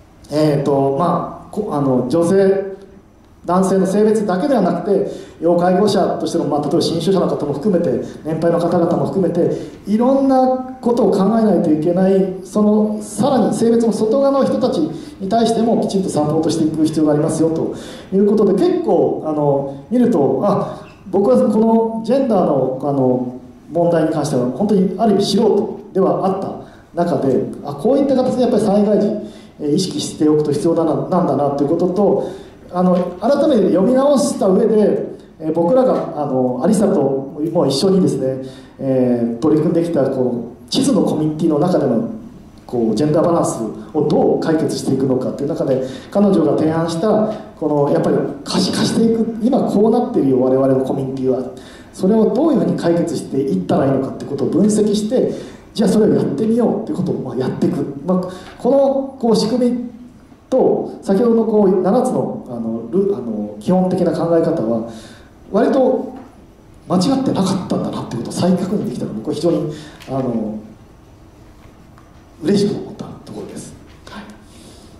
女性男性の性別だけではなくて要介護者としての、例えば新就者の方も含めて年配の方々も含めていろんなことを考えないといけない、そのさらに性別の外側の人たちに対してもきちんとサポートしていく必要がありますよということで、結構見ると僕はこのジェンダーの問題に関しては本当にある意味素人ではあった中で、こういった形でやっぱり災害時意識しておくと必要なんだなということと、改めて読み直した上で、僕らがアリサとも一緒にですね、取り組んできた地図のコミュニティの中でのジェンダーバランスをどう解決していくのかという中で彼女が提案したやっぱり可視化していく、今こうなっているよ我々のコミュニティは、それをどういうふうに解決していったらいいのかということを分析して、じゃあそれをやってみようということをやっていく、この仕組みと先ほどの7つの基本的な考え方は割と間違ってなかったんだなということを再確認できたので、僕は非常に嬉しく思ったところです。はい。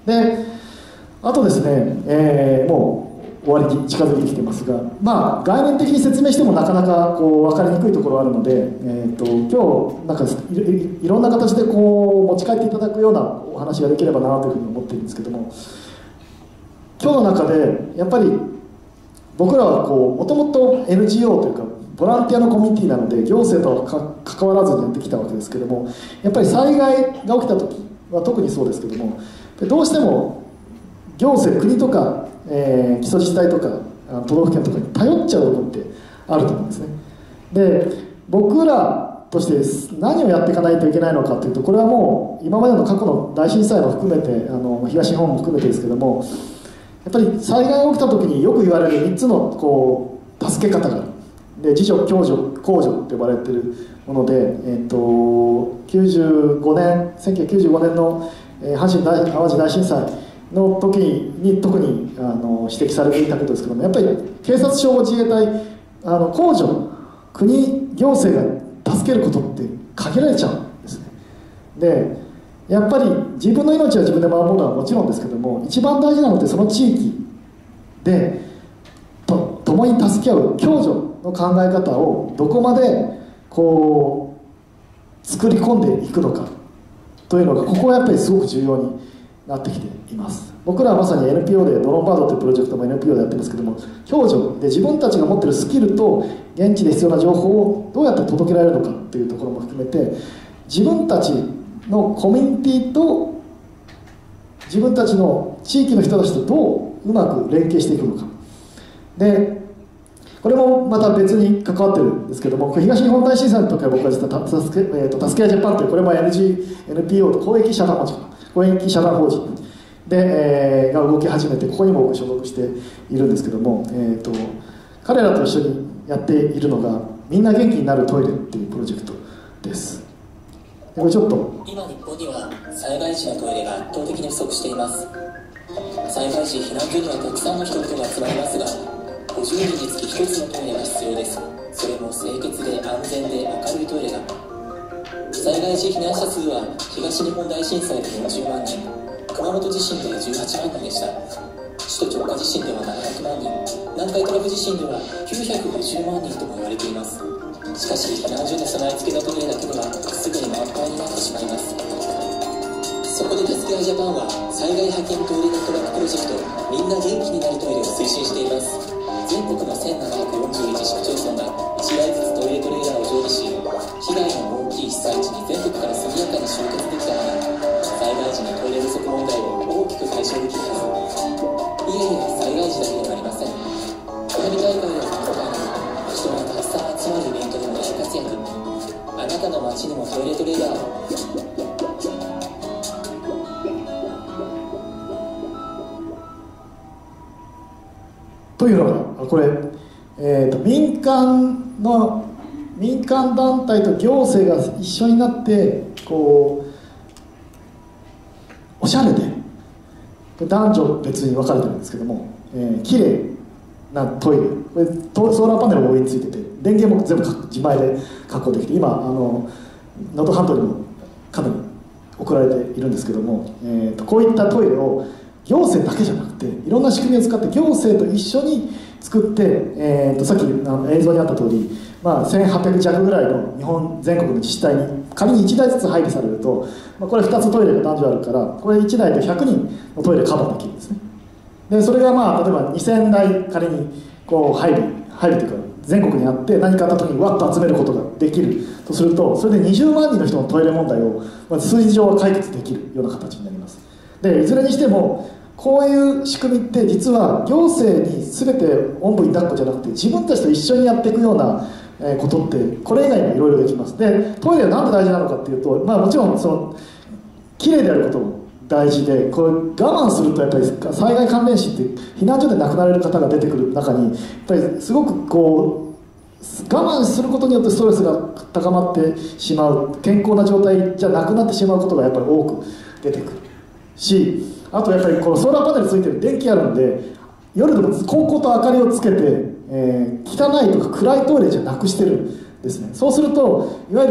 であとですね、もう終わりに近づいてきてますが、まあ、概念的に説明してもなかなかこう分かりにくいところあるので、今日なんかいろんな形でこう持ち帰っていただくようなお話ができればなというふうに思っているんですけども、今日の中でやっぱり僕らはもともと NGO というかボランティアのコミュニティなので行政とは関わらずにやってきたわけですけども、やっぱり災害が起きた時は特にそうですけども、どうしても行政、国とか、基礎自治体とか都道府県とかに頼っちゃう部分ってあると思うんですね。で僕らとして何をやっていかないといけないのかというと、これはもう今までの過去の大震災も含めて東日本も含めてですけども、やっぱり災害が起きた時によく言われる3つの助け方がある。で自助、共助、公助と呼ばれているもので、1995年の阪神淡路大震災の時に特に指摘されていたことですけども、やっぱり警察、消防、自衛隊、公助、国、行政が助けることって限られちゃうんですね。でやっぱり自分の命は自分で守るのはもちろんですけども、一番大事なのってその地域で共に助け合う共助の考え方をどこまで作り込んでいくのかというのが、ここはやっぱりすごく重要になってきています。僕らはまさに NPO でドローンバードというプロジェクトも NPO でやってるんですけども、共助で自分たちが持っているスキルと現地で必要な情報をどうやって届けられるのかっていうところも含めて、自分たちのコミュニティと自分たちの地域の人たちとどううまく連携していくのか。でこれもまた別に関わってるんですけども、東日本大震災の時は僕は実は助け合いジャパンという、これも NPO と公益社団法人で、が動き始めて、ここにも僕所属しているんですけども、彼らと一緒にやっているのがみんな元気になるトイレっていうプロジェクトです。でこれちょっと今日本には災害時のトイレが圧倒的に不足しています。災害時避難所にはたくさんの人々が集まりますが、50人につき1つのトイレが必要です。それも清潔で安全で明るいトイレが。災害時避難者数は東日本大震災で40万人、熊本地震で18万人でした。首都直下地震では700万人、南海トラフ地震では950万人とも言われています。しかし避難所で備え付けのトイレだけではすぐに満杯になってしまいます。そこで助け合いジャパンは災害派遣トイレネットワークプロジェクトみんな元気になるトイレを推進しています。全国の1741市区町村が1台ずつトイレトレーラーを常備し、被害の大きい被災地に全国から速やかに集結できたら、災害時のトイレ不足問題を大きく解消できるはず。いえいえ、災害時だけではありません。花火大会や観光会、人がたくさん集まるイベントでも大活躍。あなたの街にもトイレトレーラーを。 というのがこれ、民間団体と行政が一緒になっておしゃれで男女別に分かれてるんですけども、綺麗なトイレ、これソーラーパネルも上についてて、電源も全部自前で確保できて、今能登半島にもかなり送られているんですけども、こういったトイレを行政だけじゃなくていろんな仕組みを使って行政と一緒に作って、さっき映像にあった通り、1800弱ぐらいの日本全国の自治体に仮に1台ずつ配備されると、これ2つトイレが男女あるから、これ1台で100人のトイレカバーできるんですね。でそれが例えば2000台仮に配備というか全国にあって、何かあった時にわっと集めることができるとすると、それで20万人の人のトイレ問題を数字上は解決できるような形になります。でいずれにしてもこういう仕組みって実は行政に全ておんぶに抱っこじゃなくて、自分たちと一緒にやっていくようなことってこれ以外にもいろいろできます。でトイレはなんで大事なのかっていうと、もちろん綺麗であることも大事で、これ我慢するとやっぱり災害関連死って避難所で亡くなられる方が出てくる中に、やっぱりすごく我慢することによってストレスが高まってしまう、健康な状態じゃなくなってしまうことがやっぱり多く出てくるし、あとやっぱりこのソーラーパネルついてる電気あるんで、夜でもこうと明かりをつけて、汚いとか暗いトイレじゃなくしてるんですね。そうするといわゆる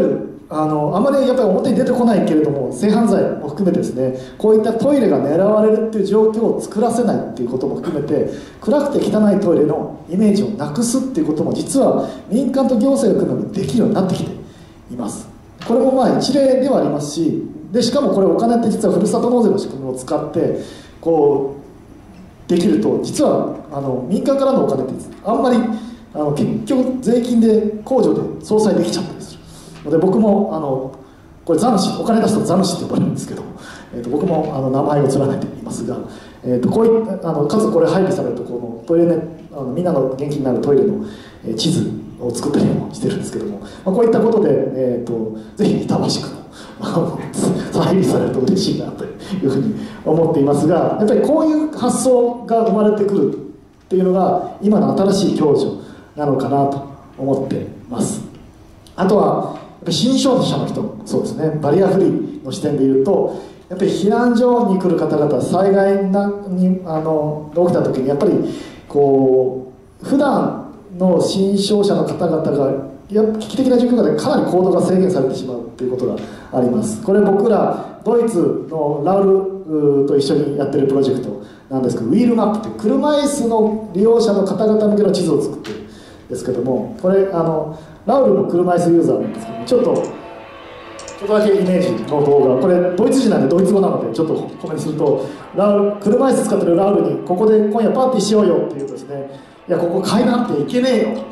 あんまりやっぱり表に出てこないけれども、性犯罪も含めてですね、こういったトイレが狙われるっていう状況を作らせないっていうことも含めて、暗くて汚いトイレのイメージをなくすっていうことも実は民間と行政が組むのにできるようになってきています。これもまあ一例ではありますし、でしかもこれお金って実はふるさと納税の仕組みを使ってこうできると、実は民間からのお金ってあんまり結局税金で控除で相殺できちゃったりするので、僕もこれ残主、お金出すと残主って呼ばれるんですけど、僕も名前を連ねていますが、こういったかつこれ配備されるとこのトイレね、みんなの元気になるトイレの地図を作ったりもしてるんですけども、こういったことで、ぜひ板橋区の再備されると嬉しいなというふうに思っていますが、やっぱりこういう発想が生まれてくるっていうのが今の新しい共助なのかなと思ってます。あとはやっぱり新商者の人もそうですね、バリアフリーの視点でいうと、やっぱり避難所に来る方々、災害が起きた時にやっぱりこう普段の新商者の方々が危機的な状況下でかなり行動が制限されてしまうということがあります。これ僕らドイツのラウルと一緒にやってるプロジェクトなんですけど、ウィールマップって車椅子の利用者の方々向けの地図を作ってるんですけども、これラウルの車椅子ユーザーなんですけど、ちょっとだけイメージの動画、これドイツ人なんでドイツ語なのでちょっとコメントすると、車椅子使ってるラウルにここで今夜パーティーしようよって言うとですね、いやここ階段って行けねえよ、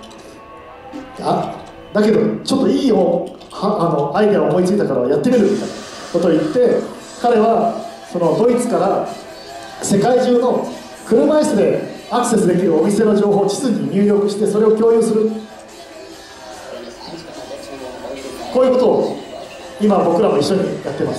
だけどちょっといいよアイデアを思いついたからやってみるみたいなことを言って、彼はそのドイツから世界中の車椅子でアクセスできるお店の情報を地図に入力して、それを共有する、こういうことを今僕らも一緒にやってます。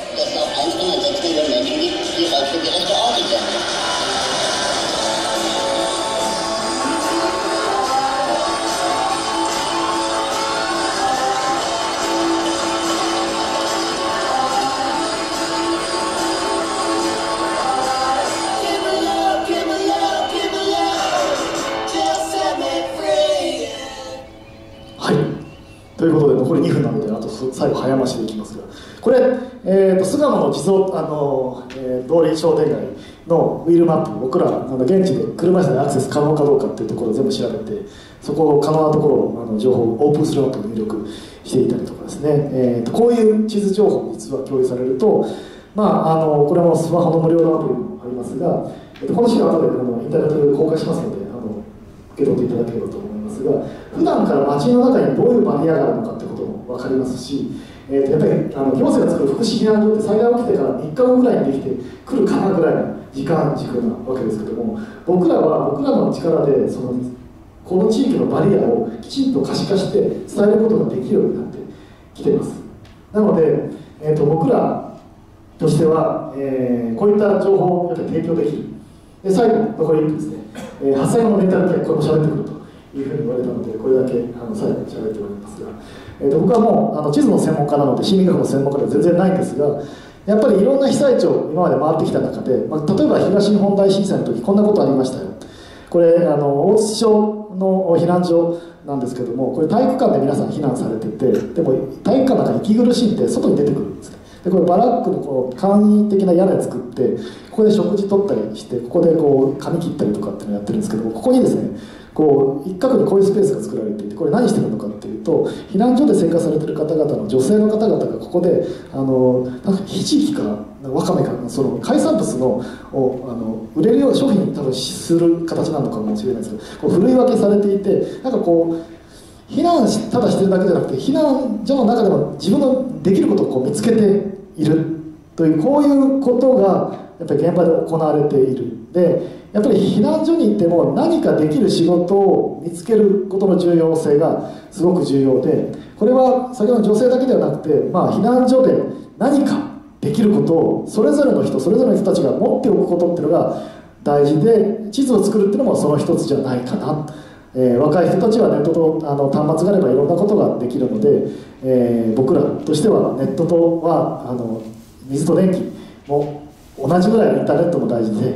ということで残り2分なので、あと最後早回しでいきますが、これ、巣鴨の地蔵通り商店街のウィールマップ、僕ら現地で車椅子でアクセス可能かどうかっていうところを全部調べて、そこを可能なところを情報をオープンスロープに入力していたりとかですね、こういう地図情報が実は共有されると、これもスマホの無料のアプリもありますが、この資料は後でインターネットで公開しますので受け取っていただければと思いますが、普段から街の中にどういうバリアがあるのかってことも分かりますし、やっぱり行政が作る福祉避難所って災害が起きてから3日後ぐらいにできてくるかなぐらいの時間軸なわけですけども、僕らの力でこの地域のバリアをきちんと可視化して伝えることができるようになってきています。なので、僕らとしては、こういった情報をやっぱり提供できる。で最後残り1分ですね、発災後のメンタルケア、これも喋ってくるというふうに言われたので、これだけ最後に喋っておりますが、僕はもう地図の専門家なので心理学の専門家では全然ないんですが、やっぱりいろんな被災地を今まで回ってきた中で、例えば東日本大震災の時こんなことありましたよ。これ大津町の避難所なんですけども、これ体育館で皆さん避難されてて、でも体育館の中息苦しいんで外に出てくるんですね。でこれバラックの簡易的な屋根作って、ここで食事取ったりして、ここで髪切ったりとかっていうのをやってるんですけども、ここにですね一角にこういうスペースが作られていて、これ何してるのかっていうと、避難所で生活されてる方々の女性の方々がここでなんかひじきかわかめかその海産物を売れるような商品に多分する形なのかもしれないですけど、ふるい分けされていて、なんか避難ただしてるだけじゃなくて、避難所の中でも自分のできることを見つけているという、こういうことがやっぱり現場で行われている。でやっぱり避難所に行っても何かできる仕事を見つけることの重要性がすごく重要で、これは先ほどの女性だけではなくて、避難所で何かできることをそれぞれの人たちが持っておくことっていうのが大事で、地図を作るっていうのもその一つじゃないかな。若い人たちはネットと端末があればいろんなことができるので、僕らとしてはネットとは水と電気も同じぐらいインターネットも大事で、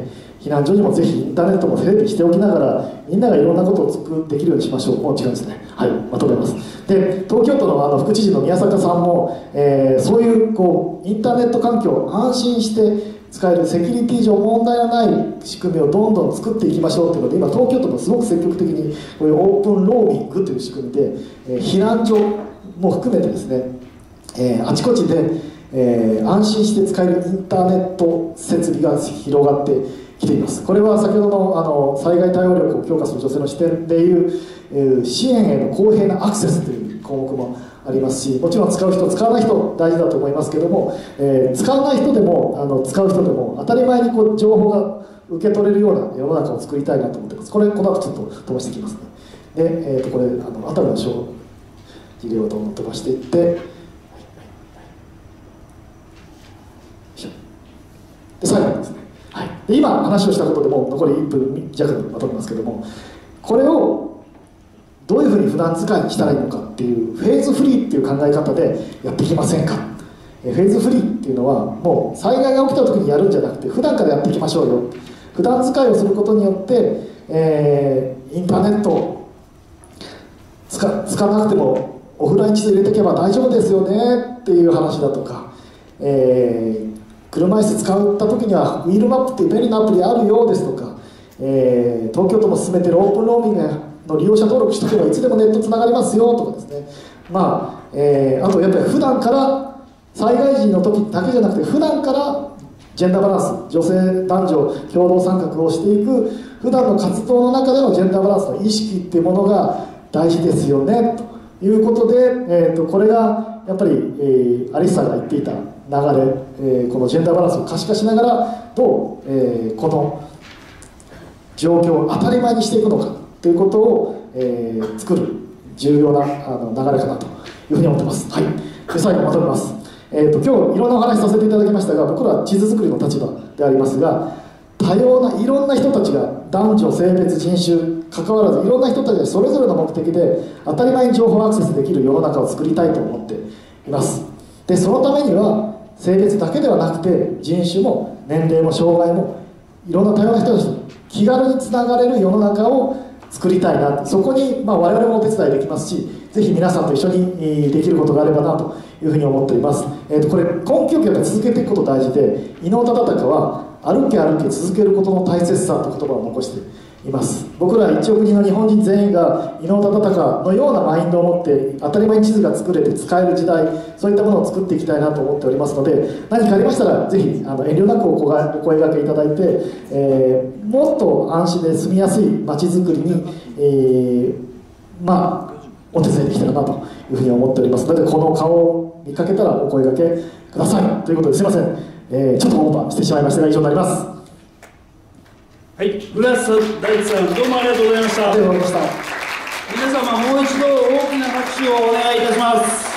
避難所にもぜひインターネットも整備しておきながら、みんながいろんなことをできるようにしましょう。もう違うんですね。はい、まとめます。で、東京都の副知事の宮坂さんも、そういうインターネット環境を安心して使える、セキュリティ上問題のない仕組みをどんどん作っていきましょうというので、今東京都もすごく積極的にこういうオープンローミングという仕組みで、避難所も含めてですね、あちこちで、安心して使えるインターネット設備が広がってきています。これは先ほどの災害対応力を強化する女性の視点でいう、支援への公平なアクセスという項目もありますし、もちろん使う人使わない人大事だと思いますけども、使わない人でも使う人でも当たり前に情報が受け取れるような世の中を作りたいなと思ってます。この後ちょっと飛ばしていきますね。で、これ辺りの事例をどんどん飛ばしていって、で最後にですね、はい、で今話をしたことでも残り1分弱でまとめますけども、これをどういうふうに普段使いにしたらいいのかっていうフェーズフリーっていう考え方でやっていきませんか。フェーズフリーっていうのはもう災害が起きた時にやるんじゃなくて普段からやっていきましょうよ。普段使いをすることによって、インターネットを使わなくてもオフライン地図入れていけば大丈夫ですよねっていう話だとか、車椅子使った時にはウィールマップっていう便利なアプリあるようですとか、東京都も進めてるオープンローミングの利用者登録しておけばいつでもネットつながりますよとかですね、あとやっぱり普段から災害時の時だけじゃなくて普段からジェンダーバランス、女性男女共同参画をしていく普段の活動の中でのジェンダーバランスの意識っていうものが大事ですよねということで、これがやっぱり、アリスさんが言っていた流れ、このジェンダーバランスを可視化しながらどう、この状況を当たり前にしていくのかということを、作る重要な流れかなというふうに思ってます。はい、で最後まとめます。今日いろんなお話させていただきましたが、僕らは地図作りの立場でありますが、多様ないろんな人たちが男女性別人種関わらずいろんな人たちがそれぞれの目的で当たり前に情報アクセスできる世の中を作りたいと思っています。でそのためには性別だけではなくて人種も年齢も障害もいろんな多様な人たちと気軽につながれる世の中を作りたいな、そこに我々もお手伝いできますし、ぜひ皆さんと一緒にできることがあればなというふうに思っております。これ根気よくやっぱり続けていくこと大事で、伊能忠敬は歩け歩け続けることの大切さという言葉を残しています。僕ら1億人の日本人全員が伊能忠敬のようなマインドを持って当たり前に地図が作れて使える時代、そういったものを作っていきたいなと思っておりますので、何かありましたらぜひ遠慮なくお声掛けいただいて、もっと安心で住みやすい街づくりに、お手伝いできたらなというふうに思っておりますので、この顔を見かけたらお声掛けくださいということですいません、ちょっとオーバーしてしまいましたが以上になります。 はい、浦瀬大地さん、どうもありがとうございました。 ありがとうございました。 皆様、もう一度大きな拍手をお願いいたします。